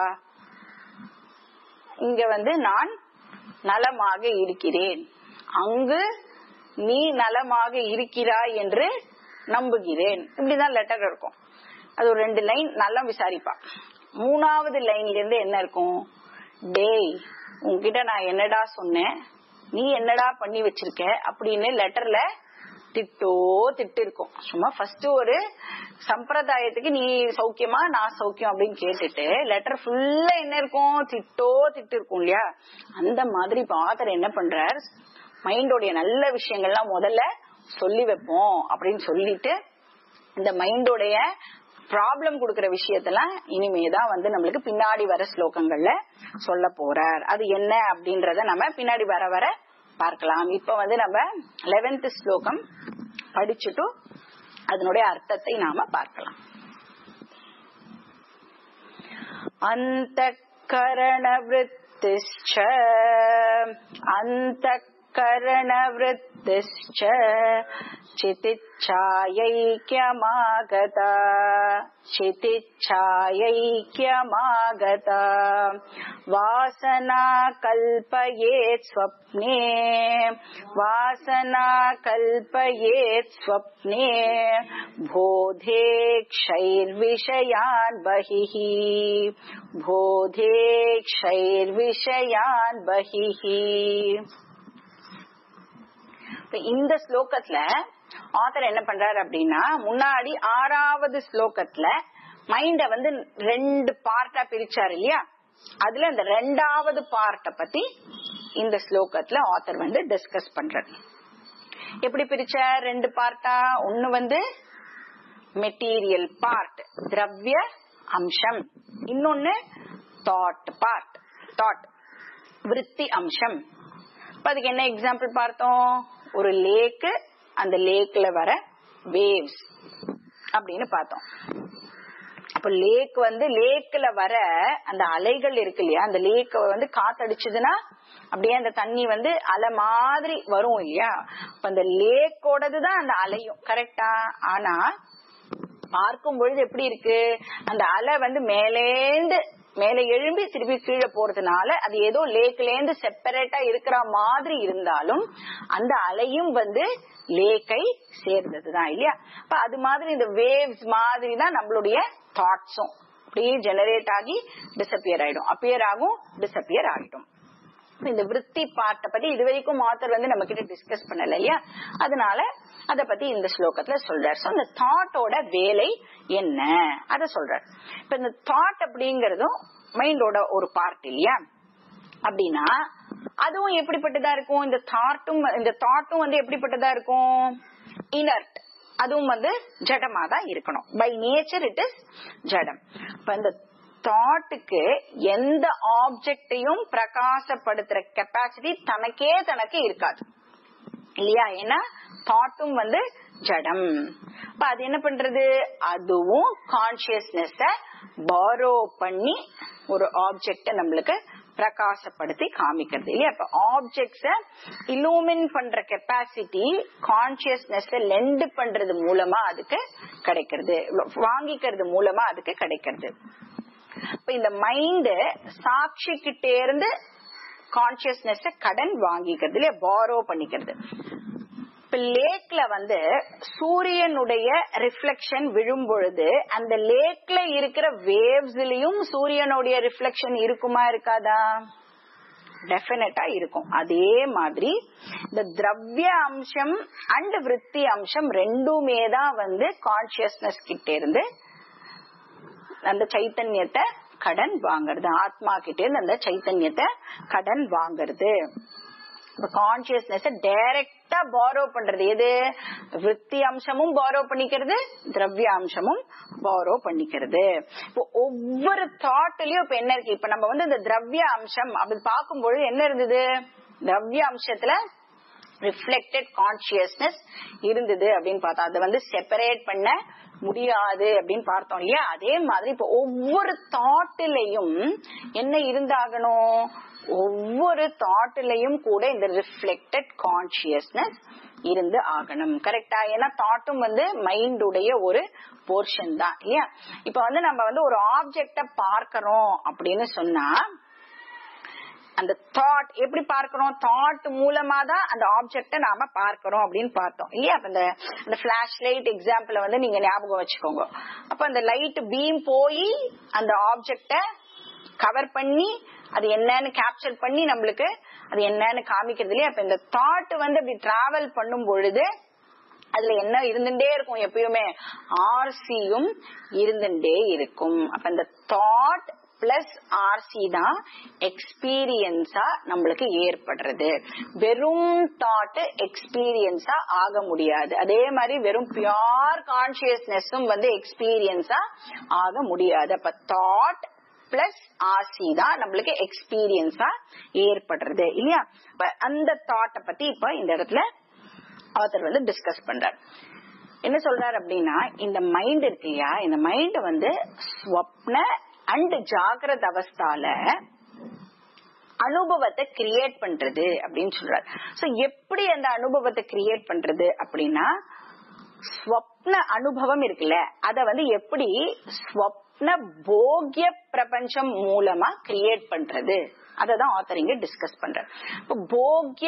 Speaker 1: இங்க வந்து நான் நலமாக இருக்கிறேன், அங்கு நீ நலமாக இருக்கிறாய் என்று நம்புகிறேன், இப்படிதான் லெட்டர் இருக்கும். அது ஒரு 2 லைன் நல்லா விசாரிப்பா. 3வது லைன்ல இருந்து என்ன இருக்கும், டேய் உன்கிட்ட நான் என்னடா சொன்னேன், நீ என்னடா பண்ணி வச்சிருக்க அப்படின்னு லெட்டர்ல திட்டு இருக்கும். சும்மா ஃபர்ஸ்ட் ஒரு சம்பிரதாயத்துக்கு நீ சௌக்கியமா நான் சௌக்கியம் அப்படின்னு கேட்டுட்டு லெட்டர் ஃபுல்லா என்ன இருக்கும், திட்டு இருக்கும் இல்லையா. அந்த மாதிரி ஆத்தர் என்ன பண்றார், மைண்டோடைய நல்ல விஷயங்கள்லாம் முதல்ல சொல்லி வைப்போம் அப்படின்னு சொல்லிட்டு இந்த மைண்டோடைய ப்ராப்ளம் கொடுக்கற விஷயத்தெல்லாம் இனிமேதான் வந்து நம்மளுக்கு பின்னாடி வர ஸ்லோகங்கள்ல சொல்ல போறார். அது என்ன அப்படின்றத நம்ம பின்னாடி வர வர பார்க்கலாம். இப்ப வந்து நம்ம 11th ஸ்லோகம் படிச்சுட்டு அதனுடைய அர்த்தத்தை நாம பார்க்கலாம். அந்தக்கரண விருத்திஷ்ச சிதிச்சாயைக்யமாகதா வாசனா கல்பயேத் ஸ்வப்னே போதேக்ஷைர்விஷயான் பஹிஹி. இந்த ஸ்லோகத்துல ஆத்தர் என்ன பண்றாரு அப்படின்னா, முன்னாடி 6வது ஸ்லோகத்துல மைண்ட வந்து 2 பார்ட்டா பிரிச்சாரு இல்லையா. அதுல இந்த 2வது பார்ட்ட பத்தி இந்த ஸ்லோகத்துல ஆத்தர் வந்து டிஸ்கஸ் பண்றாரு. எப்படி பிரிச்ச 2 பார்ட்டா, ஒன்னு வந்து மெட்டீரியல் பார்ட் திரவிய அம்சம், இன்னொன்னு தாட் பார்ட் தாட் விருத்தி அம்சம். அதுக்கு என்ன எக்ஸாம்பிள் பார்த்தோம்? ஒரு லேக், அந்த லேக்ல வர வேவ்ஸ் அப்படின்னு பார்த்தோம். அப்ப லேக் லேக்ல வர அந்த அலைகள் இருக்கு இல்லையா, அந்த லேக் காத்தடிச்சதுன்னா அப்படியே அந்த தண்ணி அலை மாதிரி வரும் இல்லையா. அப்ப அந்த லேக்கோடதுதான் அந்த அலையும், கரெக்டா? ஆனா பார்க்கும் பொழுது எப்படி இருக்கு, அந்த அலை மேல எழும்பி திருப்பி கீழே போறதுனால அது ஏதோ லேக்ல இருந்து செப்பரேட்டா இருக்கிற மாதிரி இருந்தாலும் அந்த அலையும் லேக்கை சேர்ந்ததுதான் இல்லையா. அப்ப அது மாதிரி இந்த வேவ்ஸ் மாதிரி தான் நம்மளுடைய தாட்ஸும் அப்படியே ஜெனரேட் ஆகி டிசப்பியர் ஆயிடும், அப்பியர் ஆகும், டிசப்பியர் ஆகிடும். இந்த விருத்தி பார்ட்ட பத்தி இதுவரைக்கும் ஆத்தர் நம்ம கிட்ட டிஸ்கஸ் பண்ணல இல்லையா, அதனால அத பத்தி இந்த ஸ்லோகத்துல சொல்றார். சோ இந்த தாட்டோட வேலை என்ன அத சொல்றார். இப்ப இந்த தாட் அப்படிங்கறதும் மைண்டோட ஒரு பார்ட் இல்லையா. அப்படின்னா அதுவும் எப்படிப்பட்டதா இருக்கும்? இந்த தாட்டும் எப்படிப்பட்டதா இருக்கும்? இனர்ட், அதுவும் ஜடமா தான் இருக்கணும். பை நேச்சர் இட் இஸ் ஜடம். இப்ப இந்த தாட்டுக்கு எந்த ஆப்ஜெக்டையும் பிரகாசப்படுத்துற கெப்பாசிட்டி தனக்கு இருக்காது இல்லையா. ஏன்னா தாட்டும் ஜடம். அப்ப அது என்ன பண்றது? அதுவும் கான்சியஸ்னஸ் பாரோ பண்ணி ஒரு ஆப்ஜெக்ட நம்மளுக்கு பிரகாசப்படுத்தி காமிக்கிறது இல்லையா. இப்ப ஆப்ஜெக்ட்ஸ இல்லூமின் பண்ற கெப்பாசிட்டி கான்சியஸ்னஸ் லெண்ட் பண்றது மூலமா அதுக்கு கிடைக்கிறது, வாங்கிக்கிறது மூலமா அதுக்கு கிடைக்கிறது. இப்ப இந்த மைண்ட் சாட்சி கிட்டே இருந்து கான்சியஸ்னஸ் கடன் வாங்கிக்கிறது இல்லையா, பாரோ பண்ணிக்கிறது. இப்ப லேக்ல சூரியனுடைய ரிஃப்ளெக்ஷன் விழும் பொழுது அந்த லேக்ல இருக்கிற வேவ்ஸ்லயும் சூரியனுடைய ரிஃப்ளெக்ஷன் இருக்குமா இருக்காதா? டெஃபினட்டா இருக்கும். அதே மாதிரி இந்த திரவிய அம்சம் அண்ட் விருத்தி அம்சம் ரெண்டுமே தான் கான்சியஸ்னஸ் கிட்ட இருந்து அந்த சைத்தன்யத்தை கடன் வாங்குறது, ஆத்மா கிட்ட இருந்து அந்த சைத்தன்யத்தை கடன் வாங்குறது. கான்சியஸ்னஸ் டைரக்டா பாரோ பண்றது எது? விருத்தி அம்சமும் பாரோ பண்ணிக்கிறது, திரவிய அம்சமும் பாரோ பண்ணிக்கிறது. இப்போ ஒவ்வொரு தாட்லயும் இப்ப என்ன இருக்கு? இப்ப நம்ம இந்த திரவிய அம்சம் அப்படி பார்க்கும்போது என்ன இருந்தது? திரவிய அம்சத்துல ரிஃப்ளெக்டட் கான்சியஸ்னஸ் இருந்தது அப்படின்னு பார்த்தா அதை செப்பரேட் பண்ண முடியாது அப்படின்னு பார்த்தோம் இல்லையா. அதே மாதிரி இப்ப ஒவ்வொரு தாட்டிலையும் என்ன இருந்தாகணும்? ஒவ்வொரு தாட்டிலையும் கூட இந்த ரிஃப்ளெக்டட் கான்சியஸ்னஸ் இருந்து ஆகணும், கரெக்டா? ஏன்னா தாட்டும் மைண்டுடைய ஒரு போர்ஷன் தான் இல்லையா. இப்ப நம்ம ஒரு ஆப்ஜெக்ட பார்க்கிறோம் அப்படின்னு சொன்னா அந்த தாட் எப்படி பார்க்கிறோம்? தாட் மூலமா தான் அந்த ஆப்ஜெக்ட நாம பார்க்கிறோம் அப்படின்னு பார்த்தோம் இல்லையா. அப்ப அந்த பிளாஷ் லைட் எக்ஸாம்பிள் நீங்க ஞாபகம் வச்சுக்கோங்க. அப்ப அந்த லைட் பீம் போய் அந்த ஆப்ஜெக்ட கவர் பண்ணி அது என்னன்னு கேப்சர் பண்ணி நம்மளுக்கு அது என்னன்னு காமிக்கிறது இல்லையா. அப்ப இந்த தாட் அப்படி டிராவல் பண்ணும் பொழுது அதுல என்ன இருந்துட்டே இருக்கும்? எப்பயுமே ஆர்சியும் இருந்துட்டே இருக்கும். அப்ப இந்த தாட் பிளஸ் ஆர்சி தான் எக்ஸ்பீரியன்ஸா நம்மளுக்கு ஏற்படுறது. வெறும் தாட் எக்ஸ்பீரியன்ஸா ஆக முடியாது. அதே மாதிரி வெறும் பியூர் கான்சியஸ்னஸும் எக்ஸ்பீரியன்ஸா ஆக முடியாது. அப்ப தாட் பிளஸ் ஆர்சி தான் நம்மளுக்கு எக்ஸ்பீரியன்ஸா ஏற்படுறது இல்லையா. அந்த தாட்டை பத்தி இப்ப இந்த இடத்துல ஆத்தர் டிஸ்கஸ் பண்றார். என்ன சொல்றாரு அப்படின்னா, இந்த மைண்ட் இருக்கு இல்லையா, இந்த மைண்ட் ஸ்வப்ன அண்ட் ஜாகிரத அவஸ்தால அனுபவத்தை கிரியேட் பண்றது அப்படின்னு சொல்றாரு. சோ எப்படி அந்த அனுபவத்தை கிரியேட் பண்றது அப்படின்னா, ஸ்வப்ன அனுபவம் இருக்குல்ல அத எப்படி ஸ்வப்ன போக்ய பிரபஞ்சம் மூலமா கிரியேட் பண்றது அததான் ஆத்தர் இங்க டிஸ்கஸ் பண்றாரு. இப்போ போக்ய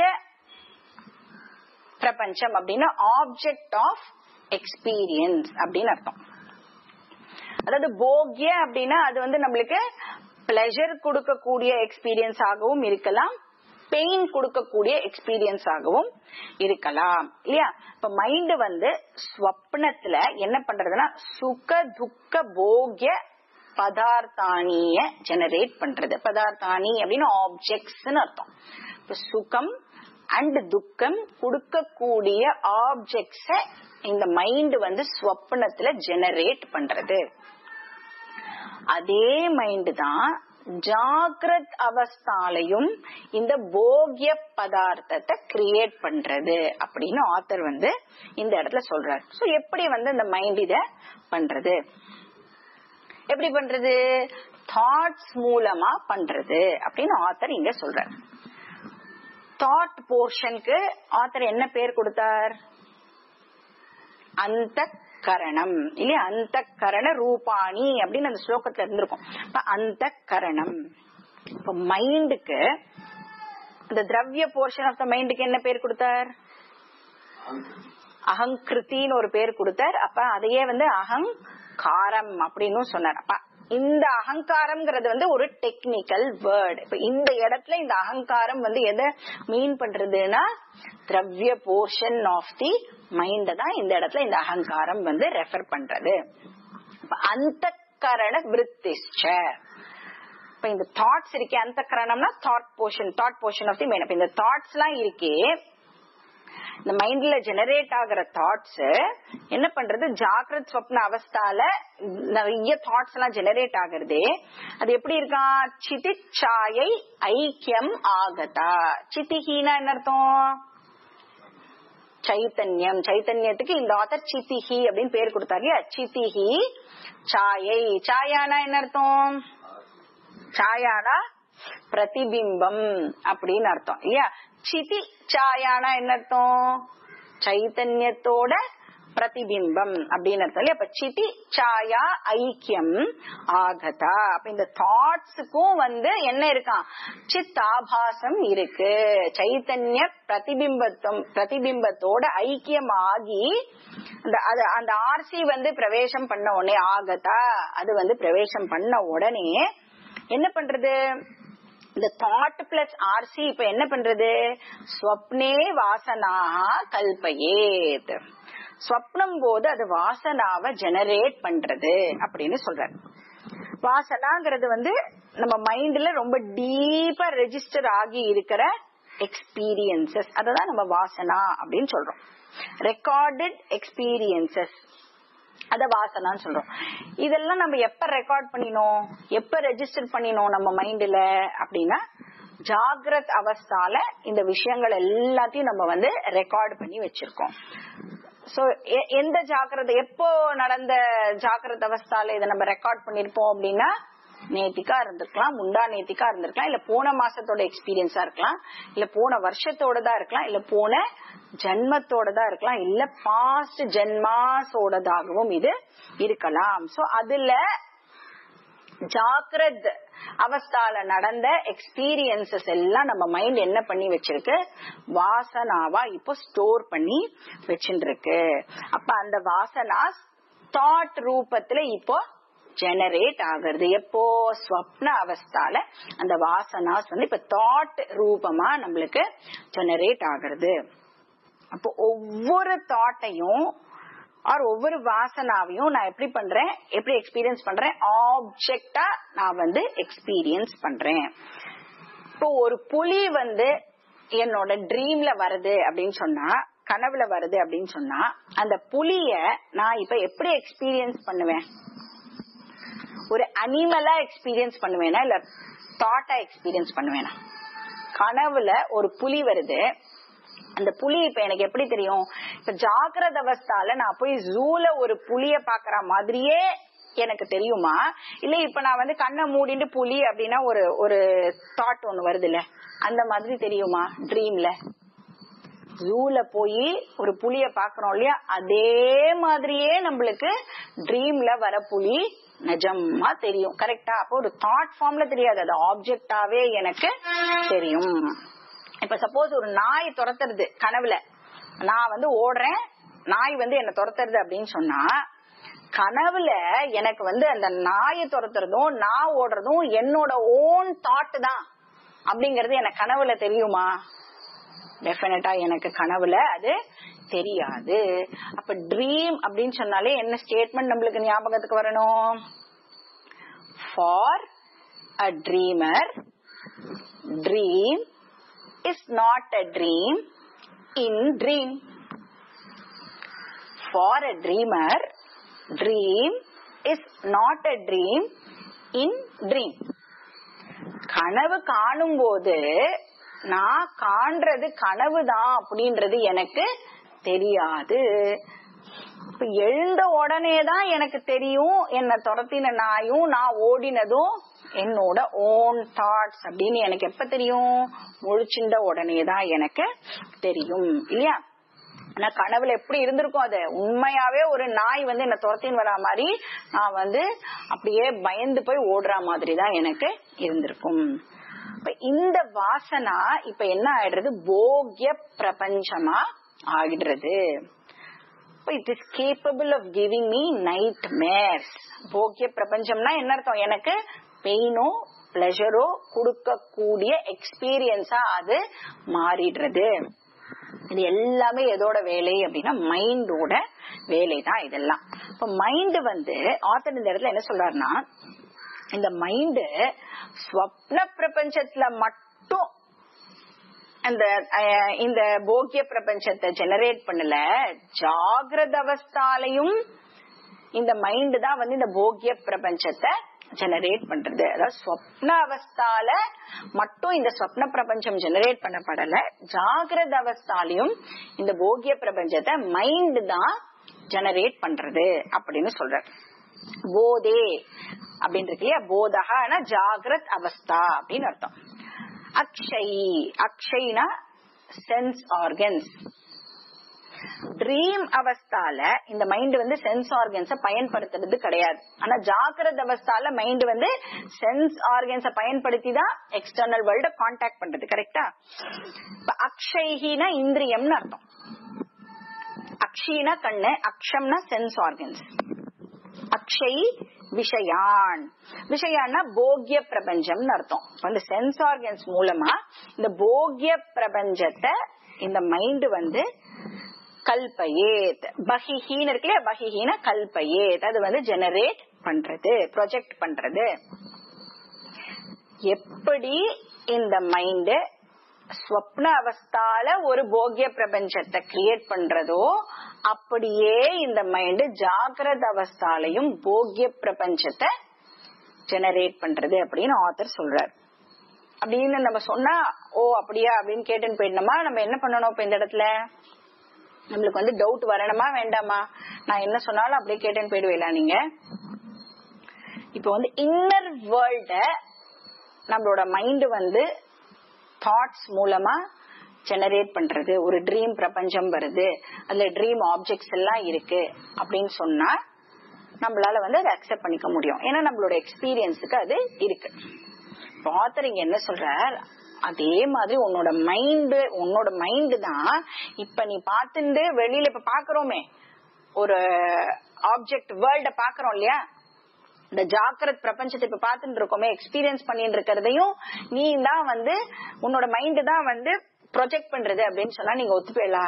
Speaker 1: பிரபஞ்சம் அப்படின்னா ஆப்ஜெக்ட் ஆஃப் எக்ஸ்பீரியன்ஸ் அப்படின்னு அர்த்தம். அதாவது போக்ய அப்படின்னா அது நம்மளுக்கு பிளஷர் கொடுக்கக்கூடிய எக்ஸ்பீரியன்ஸ் ஆகவும் இருக்கலாம், பெயின் கொடுக்கக்கூடிய எக்ஸ்பீரியன்ஸ் ஆகவும் இருக்கலாம் இல்லையா. இப்ப மைண்ட் ஸ்வப்னத்துல என்ன பண்றதுன்னா சுக துக்க போக்ய பதார்த்தானிய ஜெனரேட் பண்றது. பதார்த்தானி அப்படின்னு ஆப்ஜெக்ட்ஸ் அர்த்தம். இப்ப சுகம் அண்ட் துக்கம் கொடுக்கக்கூடிய ஆப்ஜெக்ட்ஸ இந்த மைண்ட் ஸ்வப்னத்துல ஜெனரேட் பண்றது. அதே மைண்ட் தான் ஜாகிரத் அவஸ்தாலையும் இந்த போக்ய பதார்த்தத்தை கிரியேட் பண்றது அப்படின்னு ஆத்தர் இந்த இடத்துல சொல்றாரு. சோ எப்படி இந்த மைண்ட் இத பண்றது, எப்படி பண்றது, தாட்ஸ் மூலமா பண்றது அப்படின்னு ஆத்தர் இங்க சொல்றாரு. தாட் போர்ஷனுக்கு ஆத்தர் என்ன பேர் கொடுத்தார், அந்த கரணம் இல்லையா, அந்த கரண ரூபாணி அப்படின்னு அந்த ஸ்லோகத்துல இருந்திருக்கும். அந்த கரணம். இப்ப மைண்டுக்கு, இந்த திரவிய போர்ஷன் ஆஃப் த மைண்டுக்கு என்ன பேர் கொடுத்தார், அகங்கிருத்தின்னு ஒரு பேர் கொடுத்தார். அப்ப அதையே அகங்காரம் அப்படின்னு சொன்னார். அப்ப இந்த அகங்காரம்ங்கிறது ஒரு டெக்னிக்கல் வேர்ட். இப்ப இந்த இடத்துல இந்த அகங்காரம் எதை மீன் பண்றதுன்னா திரவிய போர்ஷன் ஆஃப் தி மைண்ட் தான் இந்த இடத்துல இந்த அகங்காரம் ரெஃபர் பண்றது. அந்த கரண விருத்திஷ்ச. இப்ப இந்த தாட்ஸ் இருக்கே, அந்த கரணம்னா thought portion of the mind. இந்த தாட்ஸ் எல்லாம் இருக்கே, இந்த மைண்ட்ல ஜெனரேட் ஆகிற தாட்ஸ் என்ன பண்றது, ஜாகிரத் ஸ்வப்ன அவஸ்தால நிறைய தாட்ஸ் எல்லாம் ஜெனரேட் ஆகுறது. அது எப்படி இருக்கா, சிதி சாயை ஐக்கியம் ஆகதா. சிதிஹினா என்ன அர்த்தம், சைத்தன்யம். சைத்தன்யத்துக்கு இந்த ஆத்தர் சிதிஹி அப்படின்னு பேர் கொடுத்தாரு. சிதிஹி சாயை. சாயானா என்ன அர்த்தம், சாயானா பிரதிபிம்பம் அப்படின்னு அர்த்தம் இல்லையா. சிதி சாயானா என்ன அர்த்தம், சைத்தன்யத்தோட பிரதிபிம்பம் அப்படின்னு அர்த்தம் இல்லையா. அப்ப சிதி சாயா ஐக்கியம் ஆகதா. அப்ப இந்த தாட்ஸுக்கும் என்ன இருக்கான், சித்தாபாசம் இருக்கு. சைத்தன்ய பிரதிபிம்பத்தோட ஐக்கியம் ஆகி அந்த ஆர்சி பிரவேசம் பண்ண உடனே ஆகதா, அது பிரவேசம் பண்ண உடனே என்ன பண்றது, இந்த தாட் பிளஸ் ஆர்சி இப்ப என்ன பண்றது, ஸ்வப்னே வாசனாக கல்பயேத். ஸ்வப்னம் போது அது வாசனாவை ஜெனரேட் பண்றது அப்படின்னு சொல்றாரு. வாசனாங்கிறது நம்ம மைண்ட்ல ரொம்ப டீப்பா ரெஜிஸ்டர் ஆகி இருக்கிற எக்ஸ்பீரியன்சஸ், அததான் நம்ம வாசனா அப்படின்னு சொல்றோம். ரெக்கார்டட் எக்ஸ்பீரியன்சஸ், அத வாசனான்னு சொல்றோம். இதெல்லாம் நம்ம எப்ப ரெக்கார்ட் பண்ணினோம், எப்ப ரெஜிஸ்டர் பண்ணினோம் நம்ம மைண்ட்ல அப்படின்னா, ஜாகிரத் அவஸ்தால இந்த விஷயங்கள் எல்லாத்தையும் நம்ம ரெக்கார்ட் பண்ணி வச்சிருக்கோம். சோ எந்த ஜாகிரதை, எப்போ நடந்த ஜாகிரத் அவஸ்தால இதை நம்ம ரெக்கார்ட் பண்ணிருப்போம் அப்படின்னா, நேத்திக்கா இருந்திருக்கலாம், முண்டா நேத்திக்கா இருந்திருக்கலாம், இல்ல போன மாசத்தோட எக்ஸ்பீரியன்ஸா இருக்கலாம், இல்ல போன வருஷத்தோட தான் இருக்கலாம், இல்ல போன ஜென்மத்தோட தான் இருக்கலாம், இல்ல பாஸ்ட் ஜென்மாஸோடதாகவும் இது இருக்கலாம். சோ அதுல ஜாகிரத் அவஸ்தால நடந்த எக்ஸ்பீரியன்சஸ் எல்லாம் நம்ம மைண்ட் என்ன பண்ணி வச்சிருக்கு, வாசனாவா இப்போ ஸ்டோர் பண்ணி வச்சுருக்கு. அப்ப அந்த வாசனா தாட் ரூபத்துல இப்போ ஜெனரேட் ஆகுறது. எப்போ, ஸ்வப்ன அவஸ்தால அந்த வாசனாஸ் இப்ப தாட் ரூபமா நம்மளுக்கு ஜெனரேட் ஆகுறது. அப்போ ஒவ்வொரு தாட்டையும் ஒவ்வொரு வாசனாவையும் நான் எப்படி பண்றேன், எப்படி எக்ஸ்பீரியன்ஸ் பண்றேன், ஆப்ஜெக்டா நான் எக்ஸ்பீரியன்ஸ் பண்றேன். இப்போ ஒரு புலி என்னோட ட்ரீம்ல வருது அப்படின்னு சொன்னா, கனவுல வருது அப்படின்னு சொன்னா, அந்த புலிய நான் இப்ப எப்படி எக்ஸ்பீரியன்ஸ் பண்ணுவேன், ஒரு அனிமலா எக்ஸ்பீரியன்ஸ் பண்ணுவேனா இல்ல தாட்டா எக்ஸ்பீரியன்ஸ் பண்ணுவேனா? கனவுல ஒரு புலி வருது, அந்த புலி இப்ப எனக்கு எப்படி தெரியும், இப்ப ஜாகிரத அவஸ்தால நான் போய் ஜூல ஒரு புலிய பாக்குற மாதிரியே எனக்கு தெரியுமா, இல்ல இப்ப நான் கண்ணை மூடிட்டு புலி அப்படின்னா ஒரு தாட் ஒண்ணு வருது இல்ல, அந்த மாதிரி தெரியுமா ட்ரீம்ல? ஜூல போய் ஒரு புலிய பாக்குறோம் இல்லையா, அதே மாதிரியே நம்மளுக்கு ட்ரீம்ல வர புலி நிஜமா தெரியும். கரெக்டா? அப்போ ஒரு தாட் ஃபார்ம்ல தெரியாது, அது ஆப்ஜெக்டாவே எனக்கு தெரியும். இப்ப சப்போஸ் ஒரு நாய் துரத்துறது கனவுல, நான் ஓடுறேன், நாய் என்ன துரத்துறது அப்படின்னு சொன்னா, கனவுல எனக்கு அந்த நாயை துரத்துறதும் நான் ஓடுறதும் என்னோட ஓன் தாட் தான் அப்படிங்கறது எனக்கு கனவுல தெரியுமா? டெஃபினட்டா எனக்கு கனவுல அது தெரியாது. அப்ப ட்ரீம் அப்படின்னு சொன்னாலே என்ன ஸ்டேட்மெண்ட் நம்மளுக்கு ஞாபகத்துக்கு வரணும்? For a dreamer, dream is not a dream in dream. For a dreamer, dream is not a dream in dream. கனவு காணும் போது நான் காண்றது கனவுதான் அப்படின்றது எனக்கு தெரியாது. இப்ப எழுந்த உடனேதான் எனக்கு தெரியும் என்ன துரத்தின நாயும் நான் ஓடினதும் என்னோட ஓன் தாட்ஸ் அப்படின்னு எனக்கு எப்ப தெரியும்? முழிச்சுண்ட உடனேதான் எனக்கு தெரியும் இல்லையா? ஆனா கனவுல எப்படி இருந்திருக்கும்? அது உண்மையாவே ஒரு நாய் என்ன துரத்தின்னு வரா மாதிரி நான் அப்படியே பயந்து போய் ஓடுற மாதிரிதான் எனக்கு இருந்திருக்கும். இந்த வாசனா இப்ப என்ன ஆயிடுறது? போக்ய பிரபஞ்சமா ஆகிடுறது. It is capable of giving me nightmares. போக்ய பிரபஞ்சம்னா என்ன அர்த்தம்? எனக்கு பெயினோ பிளஷரோ கொடுக்கக்கூடிய எக்ஸ்பீரியன்ஸா அது மாறிடுறது. இது எல்லாமே எதோட வேலை அப்படின்னா மைண்டோட வேலை தான் இதெல்லாம். இப்ப மைண்ட் ஆத்தர் இந்த இடத்துல என்ன சொல்றாருன்னா, இந்த மைண்ட் ஸ்வப்ன பிரபஞ்சத்துல மட்டும் இந்த போக்கிய பிரபஞ்சத்தை ஜெனரேட் பண்ணல, ஜாகிரத அவஸ்தாலையும் இந்த மைண்ட் தான் இந்த போக்கிய பிரபஞ்சத்தை ஜெனரேட் பண்றது. அதாவது ஸ்வப்ன அவஸ்தால மட்டும் இந்த ஸ்வப்ன பிரபஞ்சம் ஜெனரேட் பண்ணப்படல, ஜாகிரத அவஸ்தாலையும் இந்த போக்கிய பிரபஞ்சத்தை மைண்ட் தான் ஜெனரேட் பண்றது அப்படின்னு சொல்ற. போதே அப்படின்னு இருக்கு இல்லையா? போதகா ஜாகிரத் அவஸ்தா அப்படின்னு அர்த்தம். அக்ஷய், அக்ஷய்னா சென்ஸ் ஆர்கன்ஸ். ட்ரீம் அவஸ்தால இந்த மைண்ட் சென்ஸ் ஆர்கன்ஸ பயன்படுத்துறது கிடையாது. ஆனா ஜாகிரத அவஸ்தால மைண்ட் சென்ஸ் ஆர்கன்ஸ பயன்படுத்தி தான் எக்ஸ்டர்னல் வேர்ல்ட கான்டாக்ட் பண்றது. கரெக்டா? அக்ஷய்னா இந்திரியம்னு அர்த்தம். அக்ஷினா கண்ணு, அக்ஷம்னா சென்ஸ் ஆர்கன்ஸ். அக்ஷய் விஷயான், விஷயான்னா போக்ய பிரபஞ்சம்னு அர்த்தம். அந்த சென்ஸ் ஆர்கன்ஸ் மூலமா இந்த போக்ய பிரபஞ்சத்தை இந்த மைண்ட் கல்பயேத், பஹிஹீன் இருக்கு இல்லையா? பஹிஹீன கல்பயேத், அது ஜெனரேட் பண்றது, ப்ரொஜெக்ட் பண்றது. எப்படி இந்த மைண்ட் ஸ்வப்ன அவஸ்தால ஒரு போக்ய பிரபஞ்சத்தை கிரியேட் பண்றதோ அப்படியே இந்த மைண்ட் ஜாகிரத அவஸ்தாலையும் போக்ய பிரபஞ்சத்தை ஜெனரேட் பண்றது அப்படின்னு ஆத்தர் சொல்றார். அப்படின்னு நம்ம சொன்னா ஓ அப்படியா அப்படின்னு கேட்டுன்னு போயிடணுமா? நம்ம என்ன பண்ணணும்? இப்ப இந்த இடத்துல நம்மளுக்கு டவுட் வரணுமா வேண்டாமா? நான் என்ன சொன்னாலும் அப்படியே கேட்டுன்னு போயிடுவீங்களா நீங்க? இப்ப இன்னர் வேர்ல்ட நம்மளோட மைண்ட் தாட்ஸ் மூலமா ஜெனரேட் பண்றது. ஒரு ட்ரீம் பிரபஞ்சம் வருது, அதுல ட்ரீம் ஆப்ஜெக்ட்ஸ் எல்லாம் இருக்கு அப்படின்னு சொன்னா நம்மளால அதை அக்செப்ட் பண்ணிக்க முடியும். ஏன்னா நம்மளோட எக்ஸ்பீரியன்ஸுக்கு அது இருக்கு. ஆத்தர் இங்க என்ன சொல்றார்? அதே மாதிரி உன்னோட மைண்ட் தான் இப்ப நீ பார்த்துட்டு வெளியில இப்ப பாக்குறோமே ஒரு ஆப்ஜெக்ட் வேர்ல்ட பாக்குறோம் இல்லையா? இந்த ஜாக்கிரத் பிரபஞ்சத்தை இப்ப பாத்துட்டு இருக்கோமே, எக்ஸ்பீரியன்ஸ் பண்ணிட்டு இருக்கிறதையும் நீ தான் உன்னோட மைண்ட் தான் ப்ரொஜெக்ட் பண்றது அப்படின்னு சொன்னா நீங்க ஒத்துப்பீங்களா?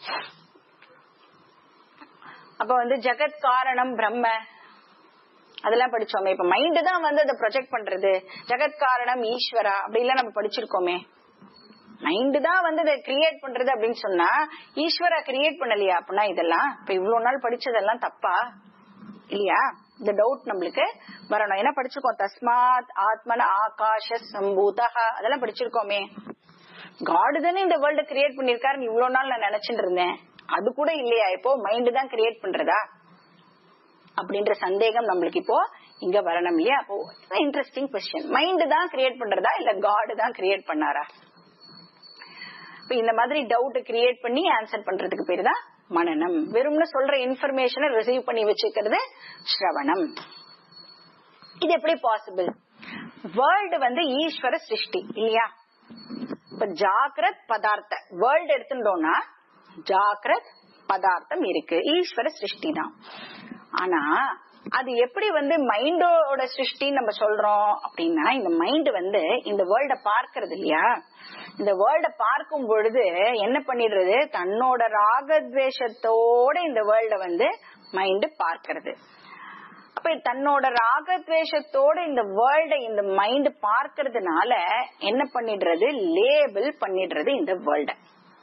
Speaker 1: அப்ப ஜெகத் காரணம் பிரம்ம அதெல்லாம் படிச்சோமே. இப்ப மைண்ட் தான் அதை ப்ரொஜெக்ட் பண்றது. ஜெகத் காரணம் ஈஸ்வரா அப்படிலாம் நம்ம படிச்சிருக்கோமே. மைண்ட் தான் அதை கிரியேட் பண்றது அப்படின்னு சொன்னா ஈஸ்வரா கிரியேட் பண்ணலையா? அப்படின்னா இதெல்லாம் இப்ப இவ்வளவு நாள் படிச்சதெல்லாம் தப்பா இல்லையா? இந்த டவுட் நம்மளுக்கு வரணும். என்ன படிச்சிருக்கோம்? தஸ்மாத் ஆத்மன ஆகாஷ சம்பூதா அதெல்லாம் படிச்சிருக்கோமே. காட் தானே இந்த வேர்ல்ட கிரியேட் பண்ணிருக்காரு இவ்வளவு நாள் நான் நினைச்சிட்டு இருந்தேன். அது கூட இல்லையா? இப்போ மைண்ட் தான் கிரியேட் பண்றதா அப்படின்ற சந்தேகம் நம்மளுக்கு இப்போ இங்க வரணும் இல்லையா? அப்போ இன்ட்ரெஸ்டிங் क्वेश्चन. மைண்ட் தான் கிரியேட் பண்றதா இல்ல காட் தான் கிரியேட் பண்ணாரா? இப்ப இந்த மாதிரி டவுட் கிரியேட் பண்ணி ஆன்சர் பண்றதுக்கு பேரு தான் மனனம். வெறும்னு சொல்ற இன்ஃபர்மேஷனை ரிசீவ் பண்ணி வச்சுக்கிறது ஸ்ரவணம். இது எப்படி பாசிபிள்? வேர்ல்டு ஈஸ்வர சிருஷ்டி இல்லையா? இப்ப ஜாகிரத் பதார்த்த வேர்ல்டு எடுத்துட்டோம்னா ஜாகிரத் பதார்த்தம் இருக்கு, ஈஸ்வர சிருஷ்டி தான். ஆனா அது எப்படி மைண்டோட சிருஷ்டின்னு நம்ம சொல்றோம் அப்படின்னா, இந்த மைண்ட் இந்த வேர்ல்ட பார்க்கறது இல்லையா? இந்த வேர்ல்ட பார்க்கும் பொழுது என்ன பண்ணிடுறது? தன்னோட ராகத்வேஷத்தோட இந்த வேர்ல்ட மைண்ட் பார்க்கறது. அப்ப தன்னோட ராகத்வேஷத்தோட இந்த வேர்ல்ட இந்த மைண்ட் பார்க்கறதுனால என்ன பண்ணிடுறது? லேபிள் பண்ணிடுறது. இந்த வேர்ல்ட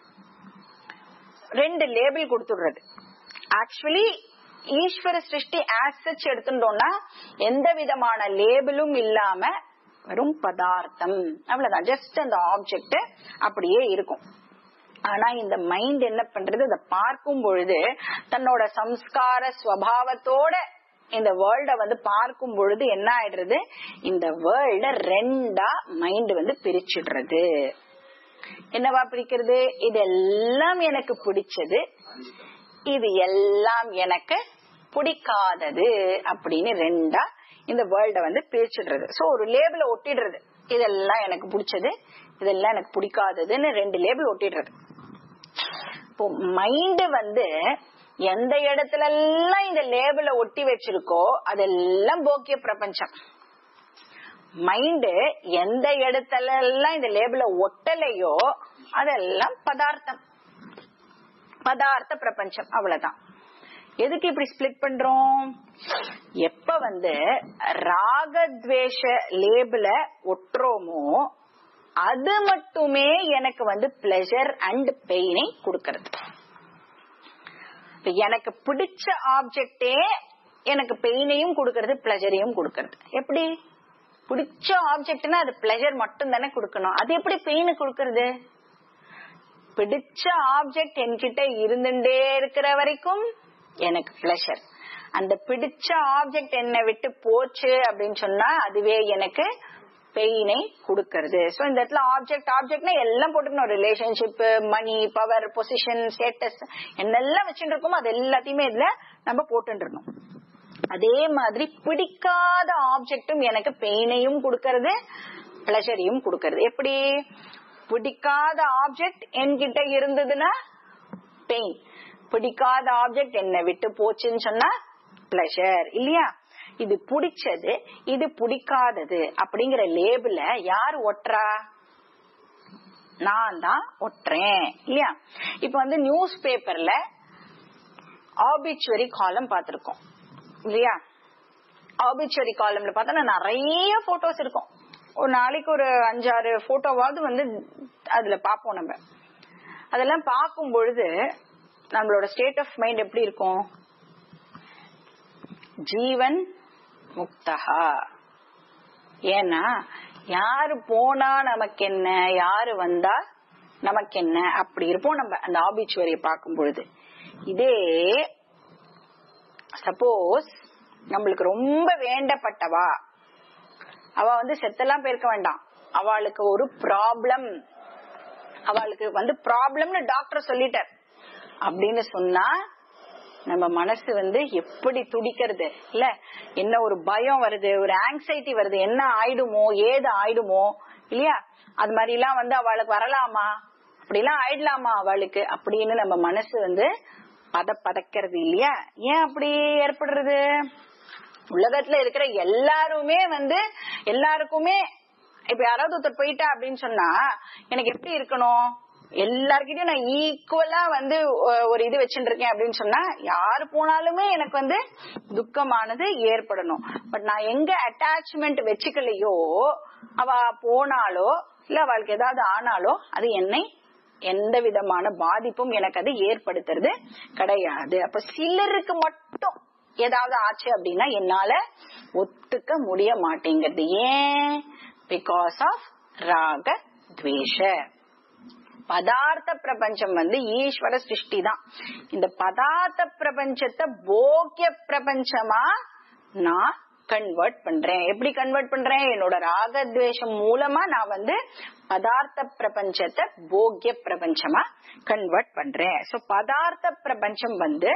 Speaker 1: ரெண்டு லேபிள் கொடுத்துடுறது. ஆக்சுவலி ஈஸ்வர சிருஷ்டி ஆஸ் சச் எடுத்துட்டோம்னா எந்த விதமான லேபிளும் இல்லாம வெறும் பதார்த்தம் அவ்வளவுதான், ஜஸ்ட் அந்த ஆப்ஜெக்ட் அப்படியே இருக்கும். ஆனா இந்த மைண்ட் என்ன பண்றது, அதை பார்க்கும் பொழுது தன்னோட சம்ஸ்கார ஸ்வபாவத்தோட இந்த வேர்ல்ட வந்து பார்க்கும் பொழுது என்ன ஆயிடுறது, இந்த வேர்ல்ட ரெண்டா மைண்ட் வந்து பிரிச்சுடுறது. என்னவா பிரிக்கிறது, இதெல்லாம் எனக்கு பிடிச்சது, இது எல்லாம் எனக்கு பிடிக்காதது அப்படின்னு ரெண்டா இந்த வேர்ல்ட வந்து பிரிச்சுடுறது. சோ ஒரு லேபிள ஒட்டிடுறது, இதெல்லாம் எனக்கு பிடிச்சது, இதெல்லாம் எனக்கு பிடிக்காததுன்னு 2 லேபிள் ஒட்டிடுறது. இப்போ மைண்ட் வந்து எந்த இடத்துல எல்லாம் இந்த லேபிள ஒட்டி வச்சிருக்கோ அதெல்லாம் போக்கிய பிரபஞ்சம். மைண்ட் எந்த இடத்துல எல்லாம் இந்த லேபிள ஒட்டலையோ அதெல்லாம் பதார்த்தம், பதார்த்த பிரபஞ்சம். அவ்வளவுதான். எதுக்கு இப்படி ஸ்பிளிட் பண்றோம், எப்ப வந்து ராகத்வேஷ லேபிள ஒட்டுறோமோ அது மட்டுமே எனக்கு வந்து பிளஷர் அண்ட் பெயினை கொடுக்கறது. எனக்கு பிடிச்ச ஆப்ஜெக்டே எனக்கு பெயினையும் கொடுக்கறது, பிளஷரையும் கொடுக்கறது. எப்படி பிடிச்ச ஆப்ஜெக்ட்னா அது பிளஷர் மட்டும் தானே கொடுக்கணும், அது எப்படி பெயின் கொடுக்கறது? பிடிச்ச ஆப்ஜெக்ட் என்கிட்ட இருந்துட்டே இருக்கிற வரைக்கும் எனக்கு பிளஷர், அந்த பிடிச்ச ஆப்ஜெக்ட் என்னை விட்டு போச்சு அப்படின்னு சொன்னா அதுவே எனக்கு பெயினை கொடுக்கறது. சோ இந்த இடத்துல ஆப்ஜெக்ட்னா எல்லாம் போட்டுக்கணும், relationship, money, power, position, status என்னெல்லாம் வச்சுட்டு இருக்கோமோ அது எல்லாத்தையுமே இதுல நம்ம போட்டுருக்கணும். அதே மாதிரி பிடிக்காத ஆப்ஜெக்டும் எனக்கு பெயினையும் கொடுக்கறது, பிளஷரையும் கொடுக்கறது. எப்படி பிடிக்காத ஆப்ஜெக்ட் என்கிட்ட இருந்ததுன்னா பெயின், பிடிக்காத ஆப்ஜெக்ட் என்னை விட்டு போச்சுன்னு சொன்னா பிளஷர் இல்லையா? இது பிடிச்சது, இது பிடிக்காதது அப்படிங்கிற லேபிள யார் ஒட்டுறா? நான் தான் ஒட்டுறேன் இல்லையா? இப்ப வந்து நியூஸ் பேப்பர்ல ஆபிச்சுவரி காலம் பார்த்திருக்கோம் இல்லையா? ஆபிச்சுவரி காலம்ல பார்த்தா நிறைய போட்டோஸ் இருக்கும். ஒரு நாளைக்கு ஒரு 5-6 போட்டோவாவது வந்து அதுல பாப்போம். நம்ம அதெல்லாம் பார்க்கும் பொழுது நம்மளோட ஸ்டேட் ஆஃப் மைண்ட் எப்படி இருக்கும்? ஜீவன் முக்தஹா. ஏன்னா யாரு போனா நமக்கு என்ன, யாரு வந்தா நமக்கு என்ன, அப்படி இருப்போம் நம்ம அந்த ஆபிச்சுவரியை பார்க்கும் பொழுது. இதே சப்போஸ் நம்மளுக்கு ரொம்ப வேண்டப்பட்டவா, அவ வந்து செத்தெல்லாம் போயிருக்க வேண்டாம், அவளுக்கு ஒரு ப்ராப்ளம், அவளுக்கு வந்து ப்ராப்ளம்னு டாக்டர் சொல்லிட்டார் அப்படின்னு சொன்னா நம்ம மனசு வந்து எப்படி துடிக்கிறது இல்ல? என்ன ஒரு பயம் வருது, ஒரு ஆங்ஸைட்டி வருது, என்ன ஆயிடுமோ ஏது ஆயிடுமோ இல்லையா? அது மாதிரி எல்லாம் வந்து அவளுக்கு வரலாமா, அப்படி எல்லாம் ஆயிடலாமா அவளுக்கு அப்படின்னு நம்ம மனசு வந்து பதக்கிறது இல்லையா? ஏன் அப்படி ஏற்படுறது? உலகத்துல இருக்கிற எல்லாருமே வந்து எல்லாருக்குமே இப்ப யாராவது ஒருத்தர் போயிட்டா அப்படின்னு சொன்னா எனக்கு எப்படி இருக்கணும்? எல்லார்கிட்டயும் நான் ஈக்குவலா வந்து ஒரு இது வச்சுட்டு இருக்கேன் அப்படின்னு சொன்னா யாரு போனாலுமே எனக்கு வந்து துக்கமானது ஏற்படணும். பட் நான் எங்க அட்டாச்மெண்ட் வச்சுக்கலையோ, அவ போனாலோ இல்ல அவளுக்கு ஏதாவது ஆனாலோ அது என்னை எந்த விதமான பாதிப்பும் எனக்கு அது ஏற்படுத்துறது கிடையாது. அப்ப சிலருக்கு மட்டும் ஏதாவது ஆச்சு அப்படின்னா என்னால ஒத்துக்க முடிய மாட்டேங்கிறது. ஏன்? பிகாஸ் ஆஃப் ராக துவேஷ. பதார்த்த பிரபஞ்சம் வந்து ஈஸ்வர சிருஷ்டி தான். இந்த பதார்த்த பிரபஞ்சத்தை போக்கிய பிரபஞ்சமா நான் கன்வெர்ட் பண்றேன். எப்படி கன்வெர்ட் பண்றேன்? என்னோட ராகத்வேஷம் மூலமா நான் வந்து பதார்த்த பிரபஞ்சத்தை போக்கிய பிரபஞ்சமா கன்வெர்ட் பண்றேன். சோ பதார்த்த பிரபஞ்சம் வந்து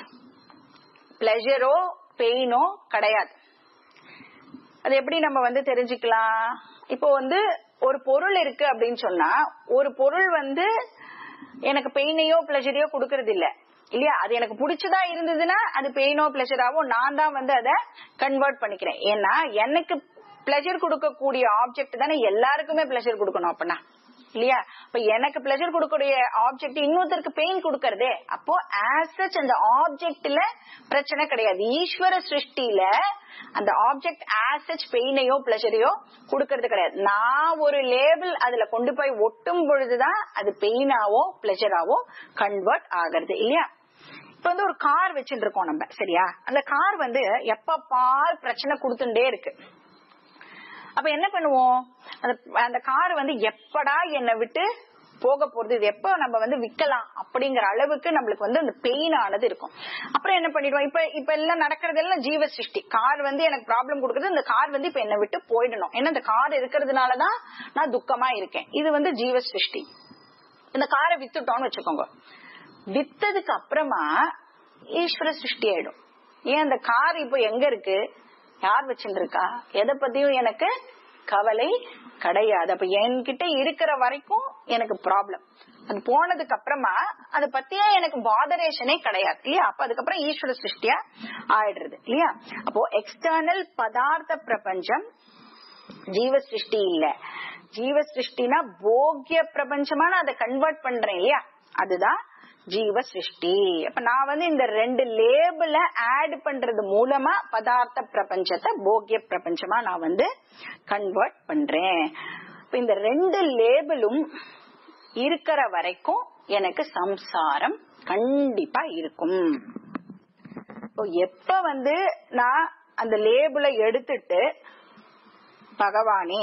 Speaker 1: பிளஷரோ பெயினோ கிடையாது. அது எப்படி நம்ம வந்து தெரிஞ்சுக்கலாம்? இப்போ வந்து ஒரு பொருள் இருக்கு அப்படின்னு சொன்னா ஒரு பொருள் வந்து எனக்கு பெயினையோ பிளஷரையோ கொடுக்கறது இல்ல இல்லையா? அது எனக்கு பிடிச்சதா இருந்ததுன்னா அது பெயினோ பிளஷராவோ நான் தான் வந்து அதை கன்வெர்ட் பண்ணிக்கிறேன். ஏன்னா எனக்கு பிளஷர் கொடுக்கக்கூடிய ஆப்ஜெக்ட் தானே எல்லாருக்குமே பிளஷர் கொடுக்கணும் அப்படின்னா இல்லையா? இப்ப எனக்கு பிளஷர் கொடுக்கக்கூடிய ஆப்ஜெக்ட் இன்னொருத்தருக்கு பெயின் கொடுக்கறதே. அப்போ ஆஸ் சச் அந்த ஆப்ஜெக்ட்ல பிரச்சனை கிடையாது. ஈஸ்வர சிருஷ்டியில அந்த ஆப்ஜெக்ட் ஆஸ் சச் பெயினையோ பிளஷரையோ கொடுக்கறது கிடையாது. நான் ஒரு லேபிள் அதுல கொண்டு போய் ஒட்டும் பொழுதுதான் அது பெயினாவோ பிளஷராவோ கன்வெர்ட் ஆகிறது இல்லையா? இப்ப வந்து ஒரு கார் வச்சுட்டு இருக்கோம் நம்ம, சரியா? அந்த கார் வந்து எப்ப பால் பிரச்சனை கொடுத்துட்டே இருக்கு. அப்ப என்ன பண்ணுவோம், அந்த கார் வந்து எப்படா என்னை விட்டு போக போறது, இது எப்ப நம்ம வந்து விக்கலாம் அப்படிங்கிற அளவுக்கு நம்மளுக்கு வந்து அந்த பெயின் ஆனது இருக்கும். அப்புறம் என்ன பண்ணிடுவோம், இப்ப எல்லாம் நடக்கிறது எல்லாம் ஜீவ சிருஷ்டி. கார் வந்து எனக்கு ப்ராப்ளம் கொடுக்குறது, இந்த கார் வந்து இப்ப என்னை விட்டு போயிடணும், ஏன்னா இந்த கார் இருக்கிறதுனாலதான் நான் துக்கமா இருக்கேன். இது வந்து ஜீவ சிருஷ்டி. இந்த காரை வித்துட்டோம்னு வச்சுக்கோங்க, வித்ததுக்கு அப்புறமா ஈஸ்வர சிருஷ்டி ஆயிடும். ஏன் அந்த கார் இப்போ எங்க இருக்கு, யார் வச்சுட்டு இருக்கா, எதை பத்தியும் எனக்கு கவலை கிடையாது. அப்ப என்கிட்ட இருக்கிற வரைக்கும் எனக்கு ப்ராப்ளம், அது போனதுக்கு அப்புறமா அதை பத்தியே எனக்கு பாதரேஷனே கிடையாது இல்லையா. அப்ப அதுக்கப்புறம் ஈஸ்வர சிருஷ்டியா ஆயிடுறது இல்லையா. அப்போ எக்ஸ்டர்னல் பதார்த்த பிரபஞ்சம் ஜீவ சிருஷ்டி இல்ல. ஜீவ சிருஷ்டினா போக்கிய பிரபஞ்சமா நான் அதை கன்வெர்ட் பண்றேன் இல்லையா, அதுதான் ஜீவ சிருஷ்டி. அப்ப நான் வந்து இந்த ரெண்டு லேபிள ஆட் பண்றது மூலமா பதார்த்த பிரபஞ்சத்தை போக்கிய பிரபஞ்சமா நான் வந்து கன்வெர்ட் பண்றேன். இந்த ரெண்டு லேபிளும் இருக்கிற வரைக்கும் எனக்கு சம்சாரம் கண்டிப்பா இருக்கும். எப்ப வந்து நான் அந்த லேபிளை எடுத்துட்டு பகவானே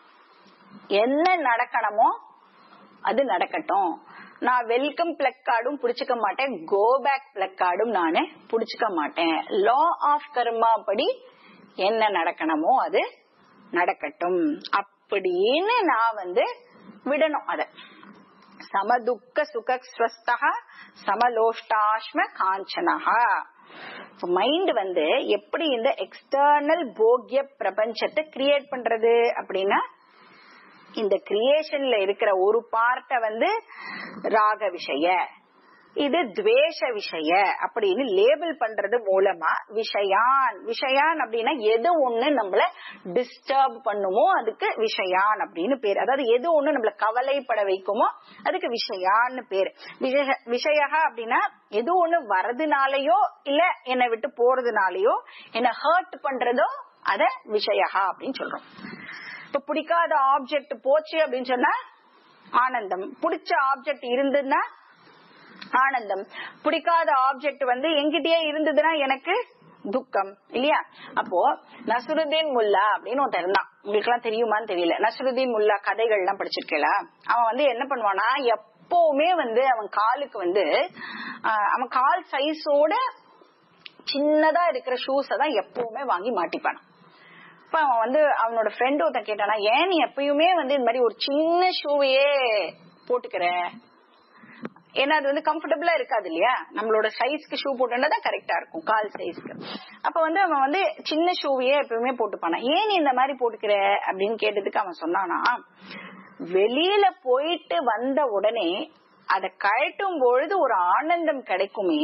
Speaker 1: என்ன நடக்கணுமோ அது நடக்கட்டும், நான் வெல்கம் பிளக் கார்டும் புடிச்சுக்க மாட்டேன், கோ பேக் பிளக் கார்டும் நானு புடிச்சுக்க மாட்டேன், லா ஆஃப் கர்மா படி என்ன நடக்கணுமோ அது நடக்கட்டும் அப்படின்னு நான் வந்து விடணும். அத சமதுக்க சுக ஸ்வஸ்தா சமலோஷ்டாஷ்ம காஞ்சனஹா. மைண்ட் வந்து எப்படி இந்த எக்ஸ்டர்னல் போக்கிய பிரபஞ்சத்தை கிரியேட் பண்றது அப்படின்னா, இந்த கிரியேஷன்ல இருக்கிற ஒரு பார்ட்ட வந்து ராக விஷய, இது துவேஷ விஷய அப்படின்னு லேபிள் பண்றது மூலமா விஷயான். விஷயான் அப்படின்னா எது ஒண்ணு நம்மள டிஸ்டர்ப் பண்ணுமோ அதுக்கு விஷயான் அப்படின்னு பேரு. அதாவது எது ஒண்ணு நம்மள கவலைப்பட வைக்குமோ அதுக்கு விஷயான்னு பேரு. விஷயா அப்படின்னா எது ஒண்ணு வரதுனாலயோ இல்ல என்னை விட்டு போறதுனாலயோ என்ன ஹர்ட் பண்றதோ அத விஷயா அப்படின்னு சொல்றோம். இப்ப பிடிக்காத ஆப்ஜெக்ட் போச்சு அப்படின்னு சொன்னா ஆனந்தம், பிடிச்ச ஆப்ஜெக்ட் இருந்ததுன்னா ஆனந்தம், பிடிக்காத ஆப்ஜெக்ட் வந்து என்கிட்டயே இருந்ததுன்னா எனக்கு துக்கம் இல்லையா. அப்போ நஸ்ருதீன் முல்லா அப்படின்னு ஒருத்தர் இருந்தான், உங்களுக்கு எல்லாம் தெரியுமான்னு தெரியல. நஸ்ருதீன் முல்லா கதைகள் எல்லாம் படிச்சிருக்கீங்களா? அவன் வந்து என்ன பண்ணுவானா, எப்பவுமே வந்து அவன் காலுக்கு வந்து அவன் கால் சைஸோட சின்னதா இருக்கிற ஷூஸ தான் எப்பவுமே வாங்கி மாட்டிப்பான். இப்ப அவன் வந்து அவனோட ஃப்ரெண்ட் ஒருத்தன் கேட்டானா, ஏன் நீ எப்பயுமே வந்து இந்த மாதிரி ஒரு சின்ன ஷூவையே போட்டுக்கிற, ஏன்னா அது வந்து கம்ஃபர்டபுளா இருக்காது இல்லையா, நம்மளோட சைஸ்க்கு ஷூ போட்டுதான் கரெக்டா இருக்கும் கால் சைஸ்க்கு. அப்ப வந்து அவன் வந்து சின்ன ஷூவையே எப்பவுமே போட்டுப்பானா. ஏன் நீ இந்த மாதிரி போட்டுக்கிற அப்படின்னு கேட்டதுக்கு அவன் சொன்னானா, வெளியில போயிட்டு வந்த உடனே அதை கழட்டும் பொழுது ஒரு ஆனந்தம் கிடைக்குமே,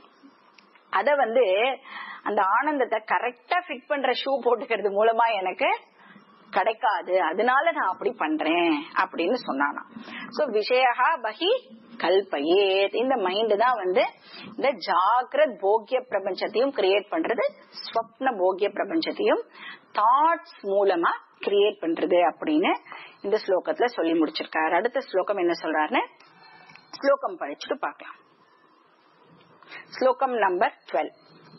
Speaker 1: அத வந்து அந்த ஆனந்தத்தை கரெக்டா ஃபிட் பண்ற ஷூ போட்டுக்கிறது மூலமா எனக்கு கிடைக்காது, அதனால நான் அப்படி பண்றேன் அப்படின்னு சொன்னானா. சோ விஷயா பகி கல்பயே, இந்த மைண்ட் தான் வந்து இந்த ஜாகிரத் போக்கிய பிரபஞ்சத்தையும் கிரியேட் பண்றது, ஸ்வப்ன போக்கிய பிரபஞ்சத்தையும் தாட்ஸ் மூலமா கிரியேட் பண்றது அப்படின்னு இந்த ஸ்லோகத்துல சொல்லி முடிச்சிருக்காரு. அடுத்த ஸ்லோகம் என்ன சொல்றாருன்னு ஸ்லோகம் படிச்சுட்டு பார்க்கலாம். ஸ்லோகம் நம்பர் 12.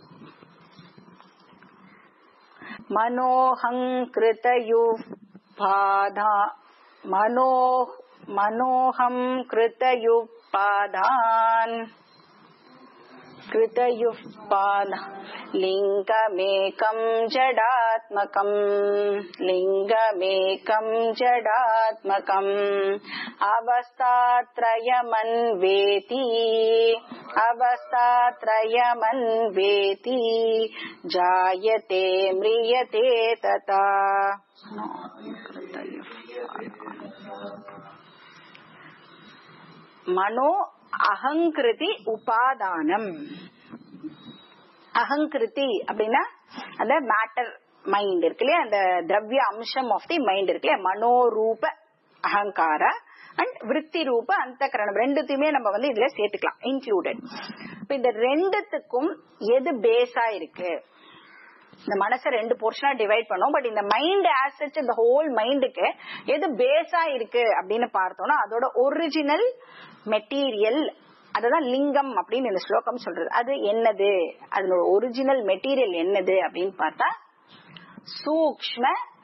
Speaker 1: मनोहं कृतयुपादान् लिंगमेकं जडात्मकम् अवस्थात्रयमन्वेति जायते म्रियते तथा. மனோ அகங்கிருதி உபாதானம். அகங்கிருதி அப்படின்னா அந்த மேட்டர் மைண்ட் இருக்கு இல்லையா, அந்த திரவிய அம்சம் ஆஃப் தி மைண்ட் இருக்கு இல்லையா, மனோரூப அகங்கார அண்ட் விருத்தி ரூப அந்த கரணம் ரெண்டுத்தையுமே நம்ம வந்து இதுல சேர்த்துக்கலாம், இன்க்ளூடட். இந்த ரெண்டுத்துக்கும் எது பேஸா இருக்கு, இந்த மனசை ரெண்டு போர்ஷனா டிவைட் பண்ணோம். பட் இந்த மைண்ட் ஆஸ் சச், இந்த ஹோல் மைண்டுக்கு எது பேஸா இருக்கு அப்படின்னு பார்த்தோம்னா அதோட ஒரிஜினல் மெட்டீரியல், அதுதான் லிங்கம் அப்படின்னு இந்த ஸ்லோகம் சொல்றது. அது என்னது, அதனோட ஒரிஜினல் மெட்டீரியல் என்னது அப்படின்னு பார்த்தா சூக்ஷ்ம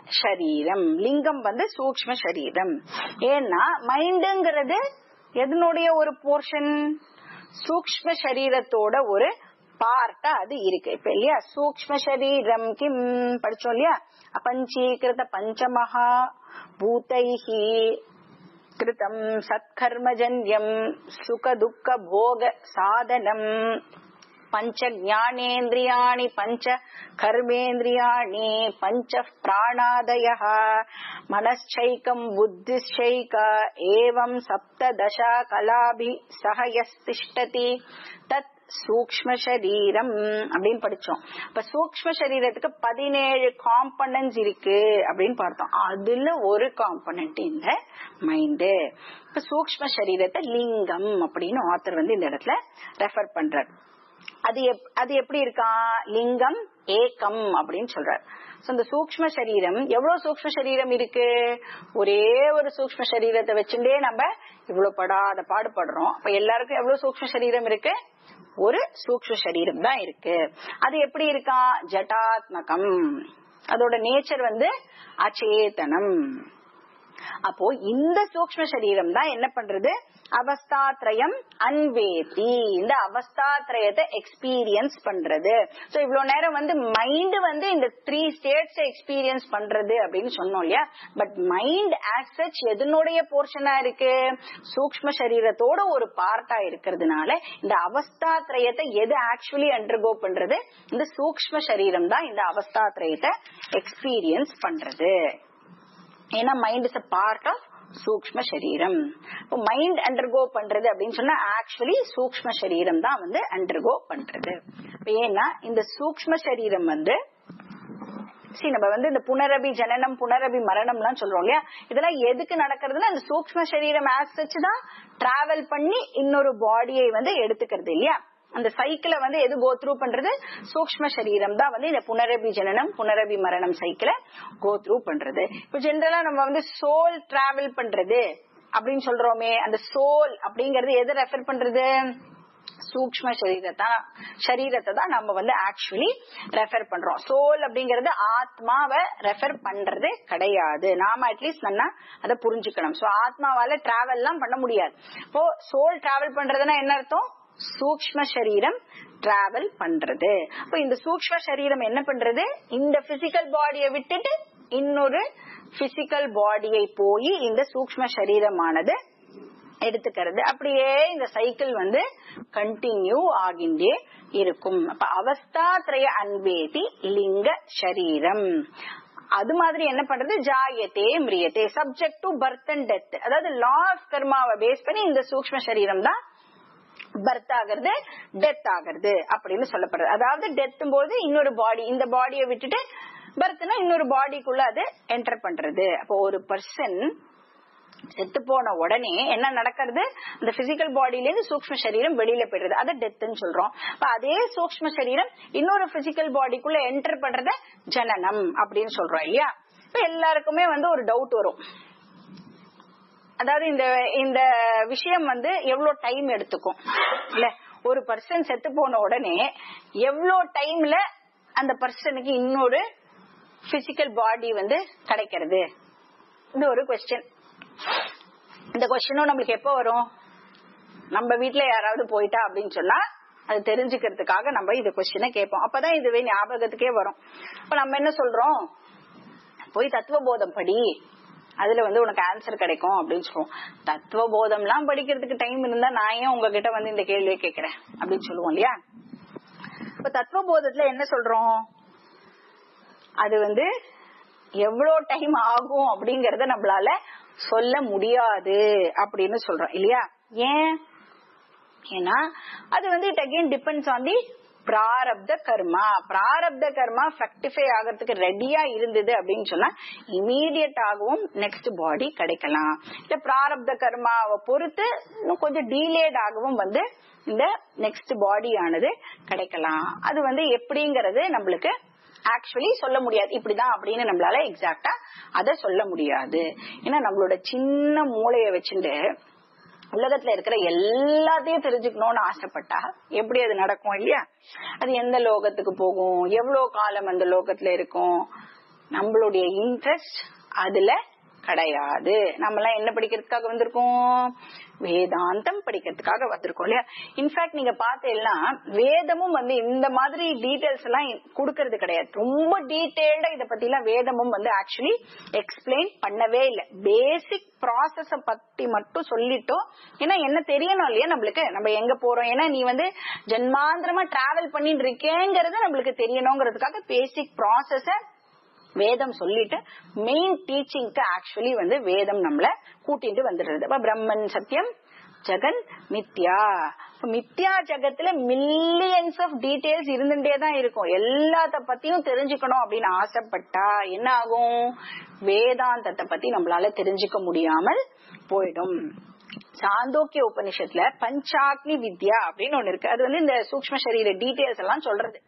Speaker 1: சரீரம். லிங்கம் சூக்ஷ்ம சரீரம். ஏன்னா மைண்டுங்கிறது எதனுடைய ஒரு போர்ஷன்? சூக்ஷ்ம சரீரத்தோட ஒரு பார்ட்டா அது இருக்கு. இப்ப இல்லையா சூக்ஷ்ம சரீரம் கிம் படிச்சோம் இல்லையா? அபஞ்சீகிருத பஞ்சமஹா பூதைஹி கிருதம் சத்கர்மஜன்யம் சுக துக்க போக சாதனம் பஞ்ச ஞானேந்திரியாணி பஞ்ச கர்மேந்திரியாணி பஞ்ச பிராணாதயः மனச்சைகம் புத்திச்சைக ஏவம் சப்ததசா கலாபி சஹயஸ்திஷ்டதி தத் சூக்ஷ்ம சரீரம் அப்படின்னு படிச்சோம். இப்ப சூக்ஷ்ம சரீரத்துக்கு 17 காம்பனன்ட்ஸ் இருக்கு அப்படின்னு பார்த்தோம். அதுல ஒரு காம்பனன்ட் இந்த மைண்டு. இப்ப சூக்ஷ்ம சரீரத்தை லிங்கம் அப்படின்னு ஆத்தர் இந்த இடத்துல ரெஃபர் பண்றார். அது எப்படி இருக்கா? லிங்கம் ஏகம் அப்படின்னு சொல்றார். இந்த சூக்ஷ்ம சரீரம் எவ்வளவு சூக்ஷ்ம சரீரம் இருக்கு? ஒரே ஒரு சூக்ஷ்ம சரீரத்தை வச்சுட்டே நம்ம இவ்வளவு படாத பாடுபடுறோம். அப்ப எல்லாருக்கும் எவ்வளவு சூக்ஷ்ம சரீரம் இருக்கு? ஒரு சூக்ஷ்ம சரீரம் தான் இருக்கு. அது எப்படி இருக்கா? ஜடாத்மகம். அதோட நேச்சர் அச்சேதனம். அப்போ இந்த சூக்ஷ்ம சரீரம் தான் என்ன பண்றது? அவஸ்தாத்ரயம் அன்வேதி. இந்த அவஸ்தாத்ரயத்தை எக்ஸ்பீரியன்ஸ் பண்றது. சோ இவ்வளவு நேரம் மைண்ட் இந்த 3 ஸ்டேட்ஸ் எக்ஸ்பீரியன்ஸ் பண்றது அப்படின்னு சொன்னோம் இல்லையா? பட் மைண்ட் ஆஸ் சச் எதனுடைய போர்ஷனா இருக்கு? சூக்ஷ்ம சரீரத்தோட ஒரு பார்ட்டா இருக்கிறதுனால இந்த அவஸ்தாத்ரயத்தை எது ஆக்சுவலி அண்டர்கோ பண்றது? இந்த சூக்ஷ்ம சரீரம் தான் இந்த அவஸ்தாத்ரயத்தை எக்ஸ்பீரியன்ஸ் பண்றது. ஏன்னா mind is a part of சூக்ஷ்ம சரீரம். இப்போ மைண்ட் அண்டர்கோ பண்றது அப்படின்னு சொன்னா ஆக்சுவலி சூக்ஷ்ம சரீரம் தான் அண்டர்கோ பண்றது. ஏன்னா இந்த சூக்ஷ்ம சரீரம் நம்ம இந்த புனரபி ஜனனம் புனரபி மரணம் எல்லாம் சொல்றோம் இல்லையா? இதெல்லாம் எதுக்கு நடக்கிறதுனா இந்த சூக்ஷ்ம சரீரம் ஆஸ் சச் தான் டிராவல் பண்ணி இன்னொரு பாடியை எடுத்துக்கிறது இல்லையா? அந்த சைக்கிள எது கோ த்ரூ பண்றது? சூக்ஷ்ம சரீரம் தான் இந்த புனரபி ஜனனம் புனரபி மரணம் சைக்கிள கோ த்ரூ பண்றது. இப்ப ஜெனரலா நம்ம சோல் டிராவல் பண்றது அப்படின்னு சொல்றோமே, அந்த சோல் அப்படிங்கறது எது ரெஃபர் பண்றது? சூக்ஷ்ம சரீரத்தை தான் நம்ம ஆக்சுவலி ரெஃபர் பண்றோம். சோல் அப்படிங்கறது ஆத்மாவை ரெஃபர் பண்றது கிடையாது. நாம அட்லீஸ்ட் நல்லா அதை புரிஞ்சுக்கணும். சோ ஆத்மாவால டிராவல் எல்லாம் பண்ண முடியாது. இப்போ சோல் டிராவல் பண்றதுன்னா என்ன அர்த்தம்? சூக்ஷ்ம சரீரம் டிராவல் பண்றது. அப்ப இந்த சூக்ஷ்ம சரீரம் என்ன பண்றது? இந்த பிசிக்கல் பாடியை விட்டுட்டு இன்னொரு பிசிக்கல் பாடியை போய் இந்த சூக்ஷ்ம சரீரமானது எடுத்துக்கிறது. அப்படியே இந்த சைக்கிள் கண்டினியூ ஆகின்றே இருக்கும். அப்ப அவஸ்தாத்ரய அன்வேதி லிங்க சரீரம். அது மாதிரி என்ன பண்றது? ஜாயத்தே மிரியத்தே subject to birth and death. அதாவது லா ஆஃப் கர்மாவை பேஸ் பண்ணி இந்த சூக்ஷ்ம சரீரம் தான் பர்த் ஆகிறது டெத் ஆகிறது அப்படின்னு சொல்லப்படுறது. அதாவது டெத் போது இன்னொரு பாடி, இந்த பாடியை விட்டுட்டு பர்த்னா இன்னொரு பாடிக்குள்ள அது என்டர் பண்றது. அப்போ ஒரு பர்சன் செத்து போன உடனே என்ன நடக்கிறது? அந்த பிசிக்கல் பாடியில இருந்து சூக்ஷ்ம சரீரம் வெளியில போயிடுறது. அது டெத்ன்னு சொல்றோம். அதே சூக்ஷ்ம சரீரம் இன்னொரு பிசிக்கல் பாடிக்குள்ள என்டர் பண்றத ஜனனம் அப்படின்னு சொல்றோம் இல்லையா? இப்ப எல்லாருக்குமே ஒரு டவுட் வரும். அதாவது இந்த விஷயம் எவ்வளவு டைம் எடுத்துக்கும் இல்ல? ஒரு பர்சன் செத்து போன உடனே எவ்வளவு டைம்ல அந்த பர்சனுக்கு இன்னொரு பிசிக்கல் பாடி கிடைக்கிறது? இது ஒரு கொஸ்டின். இந்த கொஸ்டினும் நம்மளுக்கு எப்ப வரும்? நம்ம வீட்டுல யாராவது போயிட்டா அப்படின்னு சொன்னா அது தெரிஞ்சுக்கிறதுக்காக நம்ம இந்த கொஸ்டினை கேட்போம். அப்பதான் இதுவே ஞாபகத்துக்கே வரும். இப்ப நம்ம என்ன சொல்றோம்? போய் தத்துவபோதம் படி, அதுல உனக்கு ஆன்சர் கிடைக்கும் அப்படின்னு சொல்லுவோம். தத்துவபோதம் எல்லாம் படிக்கிறதுக்கு டைம் இருந்தா நான் ஏன் உங்ககிட்ட இந்த கேள்வியை கேட்கிறேன் அப்படின்னு சொல்லுவோம் இல்லையா? இப்ப தத்துவபோதத்துல என்ன சொல்றோம்? அது எவ்வளவு டைம் ஆகும் அப்படிங்கறத நம்மளால சொல்ல முடியாது அப்படின்னு சொல்றோம் இல்லையா? ஏன்? ஏன்னா அது it again depends on the prarabdha karma. பிராரப்த கர்மா ஃப்ரக்டிஃபை ஆகிறதுக்கு ரெடியா இருந்தது அப்படின்னு சொன்னா இமீடியட் ஆகவும் நெக்ஸ்ட் பாடி கிடைக்கலாம். இல்ல பிராரப்த கர்மாவை பொறுத்து இன்னும் கொஞ்சம் டீலேட் ஆகவும் இந்த நெக்ஸ்ட் பாடி ஆனது கிடைக்கலாம். அது எப்படிங்கறது நம்மளுக்கு ஆக்சுவலி சொல்ல முடியாது. இப்படிதான் அப்படின்னு நம்மளால எக்ஸாக்டா அத சொல்ல முடியாது. ஏன்னா நம்மளோட சின்ன மூளைய வச்சுட்டு உலகத்துல இருக்கிற எல்லாத்தையும் தெரிஞ்சுக்கணும்னு ஆசைப்பட்டா எப்படி அது நடக்கும் இல்லையா? அது எந்த லோகத்துக்கு போகும், எவ்வளவு காலம் அந்த லோகத்துல இருக்கும், நம்மளுடைய இன்ட்ரெஸ்ட் அதுல கிடையாது. நம்ம எல்லாம் என்ன படிக்கிறதுக்காக வந்திருக்கோம்? வேதாந்தம் படிக்கிறதுக்காக வந்திருக்கோம் இல்லையா? இன்ஃபேக்ட் நீங்க பார்த்தீங்கன்னா வேதமும் இந்த மாதிரி டீடைல்ஸ் எல்லாம் கொடுக்கறது கிடையாது. ரொம்ப டீடைல்டா இத பத்தி எல்லாம் வேதமும் ஆக்சுவலி எக்ஸ்பிளைன் பண்ணவே இல்லை. பேசிக் ப்ராசஸ பத்தி மட்டும் சொல்லிட்டோம். ஏன்னா என்ன தெரியணும் இல்லையா நம்மளுக்கு, நம்ம எங்க போறோம், ஏன்னா நீ ஜென்மாந்திரமா டிராவல் பண்ணிட்டு இருக்கேங்கிறது நம்மளுக்கு தெரியணுங்கிறதுக்காக பேசிக் ப்ராசஸ வேதம் சொல்லிட்டு மெயின் டீச்சிங்க்கு ஆக்சுவலி வேதம் நம்மள கூட்டிட்டு வந்துடுறது. பிரம்மன் சத்தியம் ஜெகன் மித்யா. மித்யா ஜெகத்துல மில்லியன்ஸ் ஆஃப் டீடைல்ஸ் இருந்துட்டேதான் இருக்கும். எல்லாத்த பத்தியும் தெரிஞ்சுக்கணும் அப்படின்னு ஆசைப்பட்டா என்ன ஆகும்? வேதாந்தத்தை பத்தி நம்மளால தெரிஞ்சுக்க முடியாமல் போயிடும். சாந்தோக்கிய உபனிஷத்துல பஞ்சாக்னி வித்யா அப்படின்னு ஒண்ணு இருக்கு. அது இந்த சூக்ஷ்ம சரீர டீடைல்ஸ் எல்லாம் சொல்றது.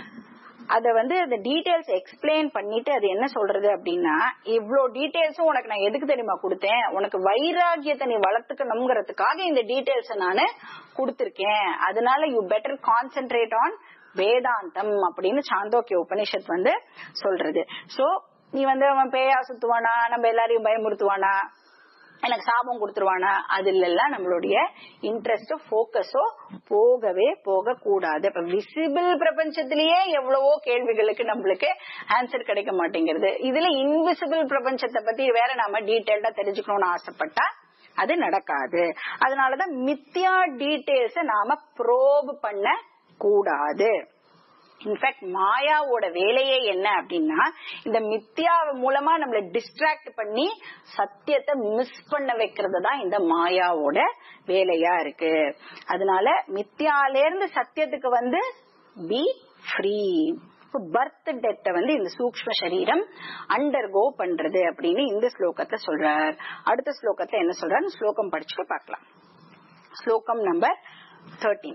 Speaker 1: அத அந்த டீடைல்ஸ் எக்ஸ்பிளைன் பண்ணிட்டு அது என்ன சொல்றது அப்படின்னா, இவ்வளவு டீடைல்ஸும் உனக்கு நான் எதுக்கு தெரியுமா கொடுத்தேன்? உனக்கு வைராகியத்தை நீ வளர்த்துக்கணுங்கிறதுக்காக இந்த டீடைல்ஸ் நானு கொடுத்திருக்கேன். அதனால யூ பெட்டர் கான்சென்ட்ரேட் ஆன் வேதாந்தம் அப்படின்னு சாந்தோக்கிய உபனிஷத் சொல்றது. சோ நீ அவன் பேயா சுத்துவானா, நம்ம எல்லாரையும் பயமுறுத்துவானா, எனக்கு சாபம் கொடுத்துருவானா, அதுல எல்லாம் நம்மளுடைய இன்ட்ரெஸ்ட் போக்கஸோ போகவே போக கூடாது. இப்ப விசிபிள் பிரபஞ்சத்திலேயே எவ்வளவோ கேள்விகளுக்கு நம்மளுக்கு ஆன்சர் கிடைக்க மாட்டேங்கிறது. இதுல இன்விசிபிள் பிரபஞ்சத்தை பத்தி வேற நாம டீடைல்டா தெரிஞ்சுக்கணும்னு ஆசைப்பட்டா அது நடக்காது. அதனாலதான் மித்யா டீடைல்ஸ் நாம ப்ரோப் பண்ண கூடாது. இன்ஃபேக்ட் மாயாவோட வேலையே என்ன அப்படின்னா, இந்த மித்யா மூலமா நம்மள டிஸ்ட்ராக்ட் பண்ணி சத்தியத்தை மிஸ் பண்ண வைக்கிறது தான் இந்த மாயாவோட வேலையா இருக்கு. அதனால மித்யால இருந்து சத்தியத்துக்கு பி ஃப்ரீ. பர்த் டெத்தை இந்த சூக்ஷ்ம சரீரம் அண்டர்கோ பண்றது அப்படின்னு இந்த ஸ்லோகத்தை சொல்றார். அடுத்த ஸ்லோகத்துல என்ன சொல்றாரு ஸ்லோகம் படிச்சுட்டு பார்க்கலாம். ஸ்லோகம் நம்பர் 13.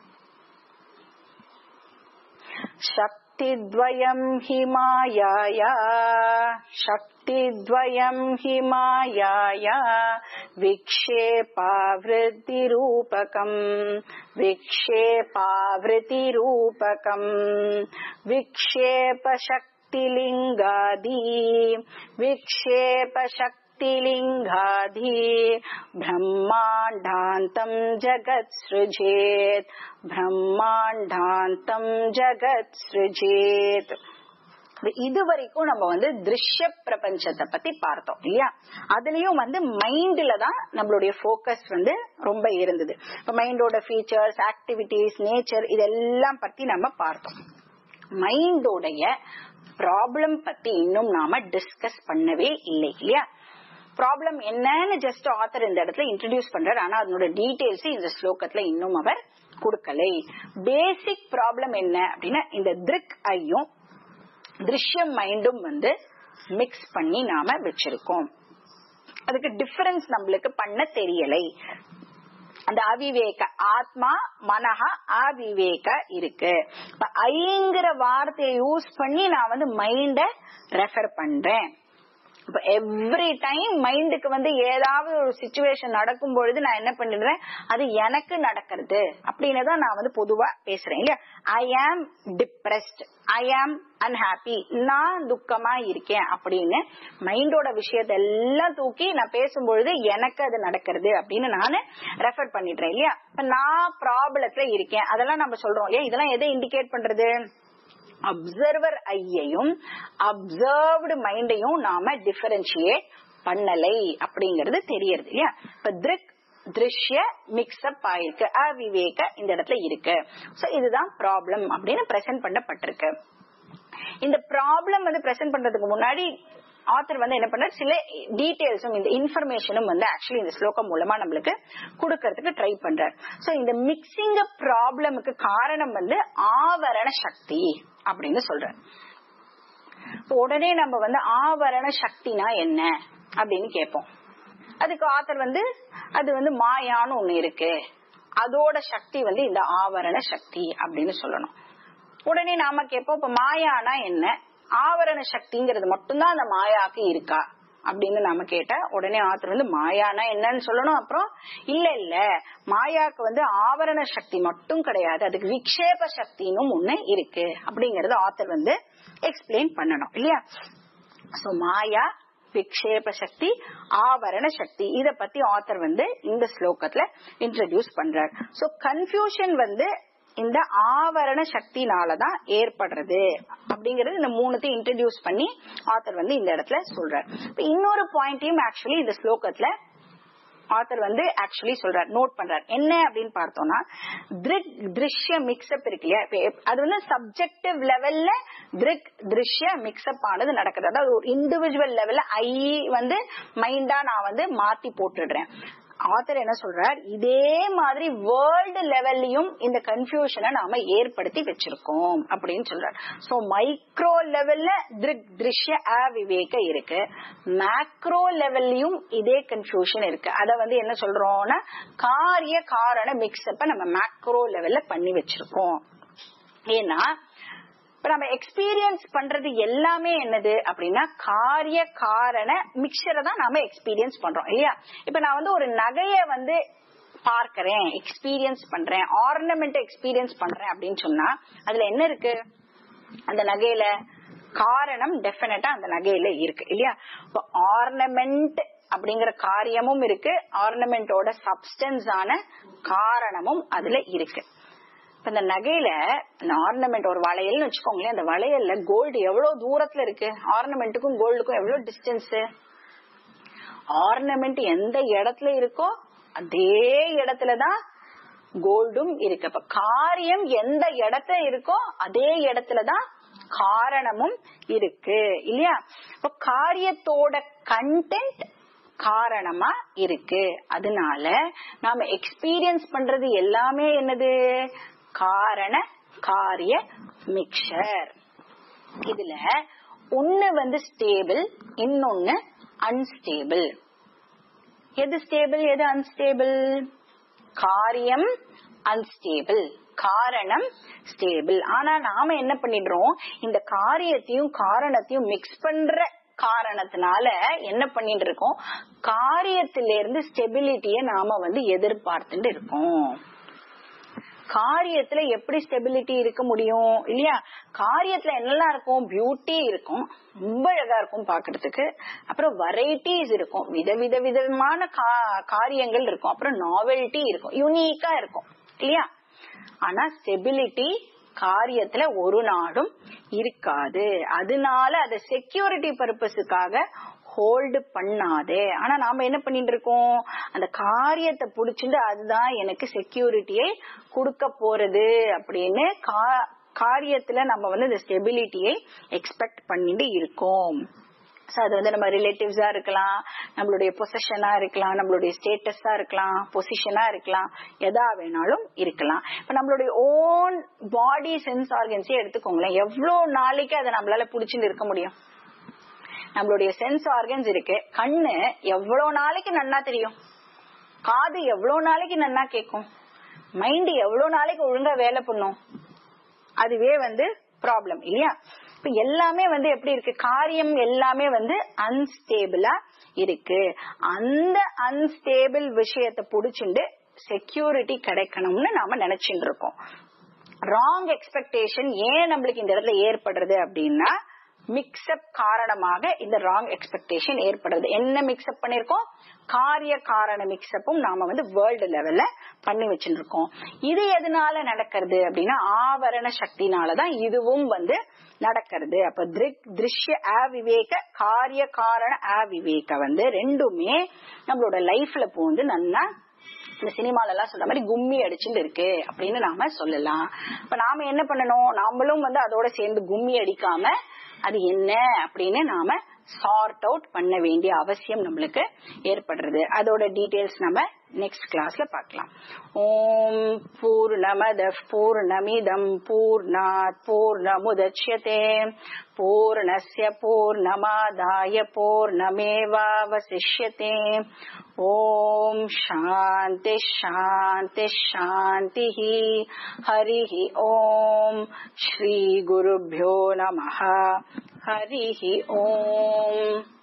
Speaker 1: शक्तिद्वयं हि मायाया शक्तिद्वयं हि मायाया विक्षेपावृत्तिरूपकम् विक्षेपावृत्तिरूपकम् विक्षेपशक्तिलिङ्गादि विक्षेपशक्तिलिङ्गाधि ब्रह्माण्डान्तं जगत् सृजेत् ब्रह्माण्डान्तं जगत् सृजेत्. இது வரைக்கும் நம்ம திருஷ்ய பிரபஞ்சத்தை பத்தி பார்த்தோம் இல்லையா? அதுலயும் மைண்ட்ல தான் நம்மளுடைய போக்கஸ் ரொம்ப இருந்தது. இப்ப மைண்டோட ஃபீச்சர்ஸ், ஆக்டிவிட்டிஸ், நேச்சர் இதெல்லாம் பத்தி நம்ம பார்த்தோம். மைண்டோடைய ப்ராப்ளம் பத்தி இன்னும் நாம டிஸ்கஸ் பண்ணவே இல்லை இல்லையா? ப்ராப்ளம் என்னன்னு ஜஸ்ட் ஆத்தர் இந்த இடத்துல இன்ட்ரோடியூஸ் பண்றாரு. ஆனா அதனோட டீடைல்ஸ் இந்த ஸ்லோகத்துல இன்னும் அவர் கொடுக்கலை. பேசிக் ப்ராப்ளம் என்ன அப்படின்னா, இந்த திருக் ஐயும் திருஷ்யம் மைண்டும் மிக்ஸ் பண்ணி நாம வச்சிருக்கோம். அதுக்கு டிஃபரன்ஸ் நம்மளுக்கு பண்ண தெரியலை. அந்த அவிவேக ஆத்மா மனஹா அவிவேக இருக்கு. ஐங்கிற வார்த்தையை யூஸ் பண்ணி நான் மைண்ட ரெஃபர் பண்றேன். இப்ப எவ்ரி டைம் மைண்டுக்கு ஏதாவது ஒரு சிச்சுவேஷன் நடக்கும் பொழுது நான் என்ன பண்ணிடுறேன், அது எனக்கு நடக்கிறது அப்படின்னு தான் நான் பொதுவா பேசுறேன் இல்லையா? ஐ ஆம் டிப்ரெஸ்ட், ஐ ஆம் அன்ஹாப்பி, நான் துக்கமா இருக்கேன் அப்படின்னு மைண்டோட விஷயத்த எல்லாம் தூக்கி நான் பேசும்பொழுது எனக்கு அது நடக்கிறது அப்படின்னு நானு ரெஃபர் பண்ணிடுறேன் இல்லையா? இப்ப நான் ப்ராப்ளத்துல இருக்கேன் அதெல்லாம் நம்ம சொல்றோம் இல்லையா? இதெல்லாம் எதை இண்டிகேட் பண்றது? அப்சர்வர் ஐயையும் அப்சர்வ்டு மைண்டையும் நாம டிஃபரன்ஷியேட் பண்ணலை அப்படிங்கறது தெரியறது இல்லையா? இப்ப திருக் திருஷ்ய மிக்ஸ்அப் ஆயிருக்கு, அவிவேக இந்த இடத்துல இருக்கு. சோ இதுதான் ப்ராப்ளம் அப்படின்னு பிரசன்ட் பண்ணப்பட்டிருக்கு. இந்த ப்ராப்ளம் பிரசன்ட் பண்றதுக்கு முன்னாடி ஆத்தர் என்ன பண்ண சில டீடைல்ஸும் இந்த இன்ஃபர்மேஷனும் ஆக்சுவலி இந்த ஸ்லோகம் மூலமா நம்மளுக்கு கொடுக்கறதுக்கு ட்ரை பண்றார். சோ இந்த மிக்சிங் ப்ராப்ளமுக்கு காரணம் ஆவரண சக்தி அப்படின்னு சொல்ற. உடனே நம்ம ஆவரண சக்தினா என்ன அப்படின்னு கேட்போம். அதுக்கு ஆத்தர் அது மாயான்னு ஒண்ணு இருக்கு, அதோட சக்தி இந்த ஆவரண சக்தி அப்படின்னு சொல்லணும். உடனே நாம கேட்போம், இப்ப மாயானா என்ன, ஆவரண சக்திங்கிறது மட்டும்தான் அந்த மாயாக்கு இருக்கா அப்படின்னு நாம கேட்டா உடனே ஆத்தர் மாயானா என்னன்னு சொல்லணும். அப்புறம் இல்ல மாயாக்கு ஆவரண சக்தி மட்டும் கிடையாது, அதுக்கு விக்ஷேப சக்தின்னு ஒண்ணு இருக்கு அப்படிங்கறது ஆத்தர் எக்ஸ்பிளைன் பண்ணணும் இல்லையா? சோ மாயா, விக்ஷேப சக்தி, ஆவரண சக்தி, இத பத்தி ஆத்தர் இந்த ஸ்லோகத்துல இன்ட்ரோடியூஸ் பண்றார். சோ கன்ஃபியூஷன் இந்த ஆவரண சக்தினாலதான் ஏற்படுறது அப்படிங்கறது இந்த மூணுத்தையும் இன்ட்ரோடியூஸ் பண்ணி ஆத்தர் இந்த இடத்துல சொல்றார். இன்னொரு பாயிண்டையும் ஆக்சுவலி இந்த ஸ்லோகத்துல ஆத்தர் ஆக்சுவலி சொல்றார், நோட் பண்றார். என்ன அப்படின்னு பார்த்தோம்னா, திருஷ்ய மிக்ஸ்அப் இருக்கு இல்லையா, அது சப்ஜெக்டிவ் லெவல்ல திருஷ்ய மிக்ஸ்அப் ஆனது நடக்குது. அதாவது ஒரு இண்டிவிஜுவல் லெவல்ல மைண்டா நான் மாத்தி போட்டுடுறேன். ஆத்தர் என்ன சொல்றார், இதே மாதிரி வேர்ல்டு லெவல்லையும் இந்த கன்ஃபியூஷனை நாம ஏற்படுத்தி வச்சிருக்கோம் அப்படின்னு சொல்றார். சோ மைக்ரோ லெவல்ல திருஷ்ய அவிவேக இருக்கு, மேக்ரோ லெவல்லையும் இதே கன்ஃபியூஷன் இருக்கு. அத என்ன சொல்றோம்னா, காரிய காரண மிக்ஸ்அப்ப நம்ம மேக்ரோ லெவல்ல பண்ணி வச்சிருக்கோம். ஏன்னா இப்ப நம்ம எக்ஸ்பீரியன்ஸ் பண்றது எல்லாமே என்னது அப்படின்னா, காரிய காரண மிக்சரை தான் நாம எக்ஸ்பீரியன்ஸ் பண்றோம் இல்லையா. இப்ப நான் ஒரு நகைய பார்க்கிறேன், எக்ஸ்பீரியன்ஸ் பண்றேன், ஆர்னமெண்ட் எக்ஸ்பீரியன்ஸ் பண்றேன் அப்படின்னு சொன்னா அதுல என்ன இருக்கு, அந்த நகையில காரணம் டெஃபினட்டா அந்த நகையில இருக்கு இல்லையா. ஆர்னமெண்ட் அப்படிங்கிற காரியமும் இருக்கு, ஆர்னமெண்டோட சப்ஸ்டன்ஸ் ஆன காரணமும் அதுல இருக்கு. இந்த நகையில ஆர்னமெண்ட் ஒரு வளையல்னு வச்சுக்கோங்களேன், அந்த வளையல்ல கோல்டு எவ்வளவு தூரத்துல இருக்கு, ஆர்னமெண்ட்டுக்கும் கோல்டுக்கும் எவ்வளவு டிஸ்டன்ஸ். ஆர்னமெண்ட் எந்த இடத்துல இருக்கோ அதே இடத்துலதான் கோல்டும் இருக்கு. அப்ப காரியம் எந்த இடத்துல இருக்கோ அதே இடத்துலதான் காரணமும் இருக்கு இல்லையா. இப்ப காரியத்தோட கண்டென்ட் காரணமா இருக்கு. அதனால நாம எக்ஸ்பீரியன்ஸ் பண்றது எல்லாமே என்னது, காரண காரிய மிக்சர். இதுல ஒண்ணு ஸ்டேபிள், இன்னொன்னு அன்ஸ்டேபிள். எது ஸ்டேபிள் எது அன்ஸ்டேபிள்? காரியம் அன்ஸ்டேபிள், காரணம் ஸ்டேபிள். ஆனா நாம என்ன பண்ணிடுறோம், இந்த காரியத்தையும் காரணத்தையும் மிக்ஸ் பண்ற காரணத்தினால என்ன பண்ணிட்டு இருக்கோம், காரியத்திலிருந்து ஸ்டெபிலிட்டியை நாம எதிர்பார்த்துட்டு இருக்கோம். காரியத்துல எப்படி ஸ்டெபிலிட்டி இருக்க முடியும் இல்லையா. காரியத்துல என்னெல்லாம் இருக்கும், பியூட்டி இருக்கும், ரொம்ப அழகா இருக்கும் பாக்குறதுக்கு, அப்புறம் வெரைட்டிஸ் இருக்கும், விதவிதமான காரியங்கள் இருக்கும், அப்புறம் நாவெல்டி இருக்கும், யூனிக்கா இருக்கும் இல்லையா. ஆனா ஸ்டெபிலிட்டி காரியத்துல ஒரு நாடும் இருக்காது. அதனால அது செக்யூரிட்டி பர்பஸுக்காக ஹோல்டு பண்ணாதே. ஆனா நாம என்ன பண்ணிட்டு இருக்கோம், அந்த காரியத்தை புடிச்சுட்டு அதுதான் எனக்கு செக்யூரிட்டியை கொடுக்க போறது அப்படின்னு காரியத்துல நம்ம இந்த ஸ்டெபிலிட்டியை எக்ஸ்பெக்ட் பண்ணிட்டு இருக்கோம். அது நம்ம ரிலேட்டிவ்ஸா இருக்கலாம், நம்மளுடைய பொசிஷனா இருக்கலாம், நம்மளுடைய ஸ்டேட்டஸா இருக்கலாம், பொசிஷனா இருக்கலாம், எதா வேணாலும் இருக்கலாம். இப்ப நம்மளுடைய ஓன் பாடி சென்ஸ் ஆர்கன்ஸே எடுத்துக்கோங்களேன், எவ்வளவு நாளைக்கு அதை நம்மளால புடிச்சுட்டு இருக்க முடியும். நம்மளுடைய சென்ஸ் ஆர்கன்ஸ் இருக்கு, கண்ணு எவ்வளவு நாளைக்கு நன்னா தெரியும், காது எவ்வளவு நாளைக்கு நன்னா கேட்கும், மைண்ட் எவ்வளவு நாளைக்கு ஒழுங்கா வேலை பண்ணும். அதுவே ப்ராப்ளம் இல்லையா. இப்ப எல்லாமே எப்படி இருக்கு, காரியம் எல்லாமே அன்ஸ்டேபிளா இருக்கு. அந்த அன்ஸ்டேபிள் விஷயத்தை புடிச்சுண்டு செக்யூரிட்டி கிடைக்கணும்னு நாம நினைச்சுட்டு இருக்கோம். ராங் எக்ஸ்பெக்டேஷன் ஏன் நம்மளுக்கு இந்த இடத்துல ஏற்படுறது அப்படின்னா, மிக்ஸ்அப் காரணமாக இந்த ராங் எக்ஸ்பெக்டேஷன் ஏற்படுறது. என்ன மிக்ஸ்அப் பண்ணிருக்கோம், காரிய காரண மிக்ஸ்அப்பும் நாம வேர்ல்டு லெவல்ல பண்ணி வச்சுருக்கோம். இது எதனால நடக்கிறது அப்படின்னா, ஆவரண சக்தினாலதான் இதுவும் நடக்கிறது. அப்ப திருஷ்ய அவிவேக, காரிய காரண அவிவேக ரெண்டுமே நம்மளோட லைஃப்ல போந்து நல்லா இந்த சினிமால எல்லாம் சொல்ற மாதிரி கும்மி அடிச்சுட்டு இருக்கு அப்படின்னு நாம சொல்லலாம். இப்ப நாம என்ன பண்ணணும், நாமளும் அதோட சேர்ந்து கும்மி அடிக்காம அது என்ன அப்படின்னு நாம சார்ட் அவுட் பண்ண வேண்டிய அவசியம் நம்மளுக்கு ஏற்படுறது. அதோட டீடைல்ஸ் நம்ம நெக்ஸ்ட் கிளாஸ்ல பார்க்கலாம். ஓம் பூர்ணமத பூர்ணமிதம் பூர்ணாத் பூர்ணமுதச்யதே பூர்ணஸ்ய பூர்ணமாதாய பூர்ணமேவாவசிஷ்யதே. ஓம் சாந்தி சாந்தி சாந்தி. ஹரிஹி ஓம். ஸ்ரீ குருப்யோ நமஹ. ஹரிஹி ஓம்.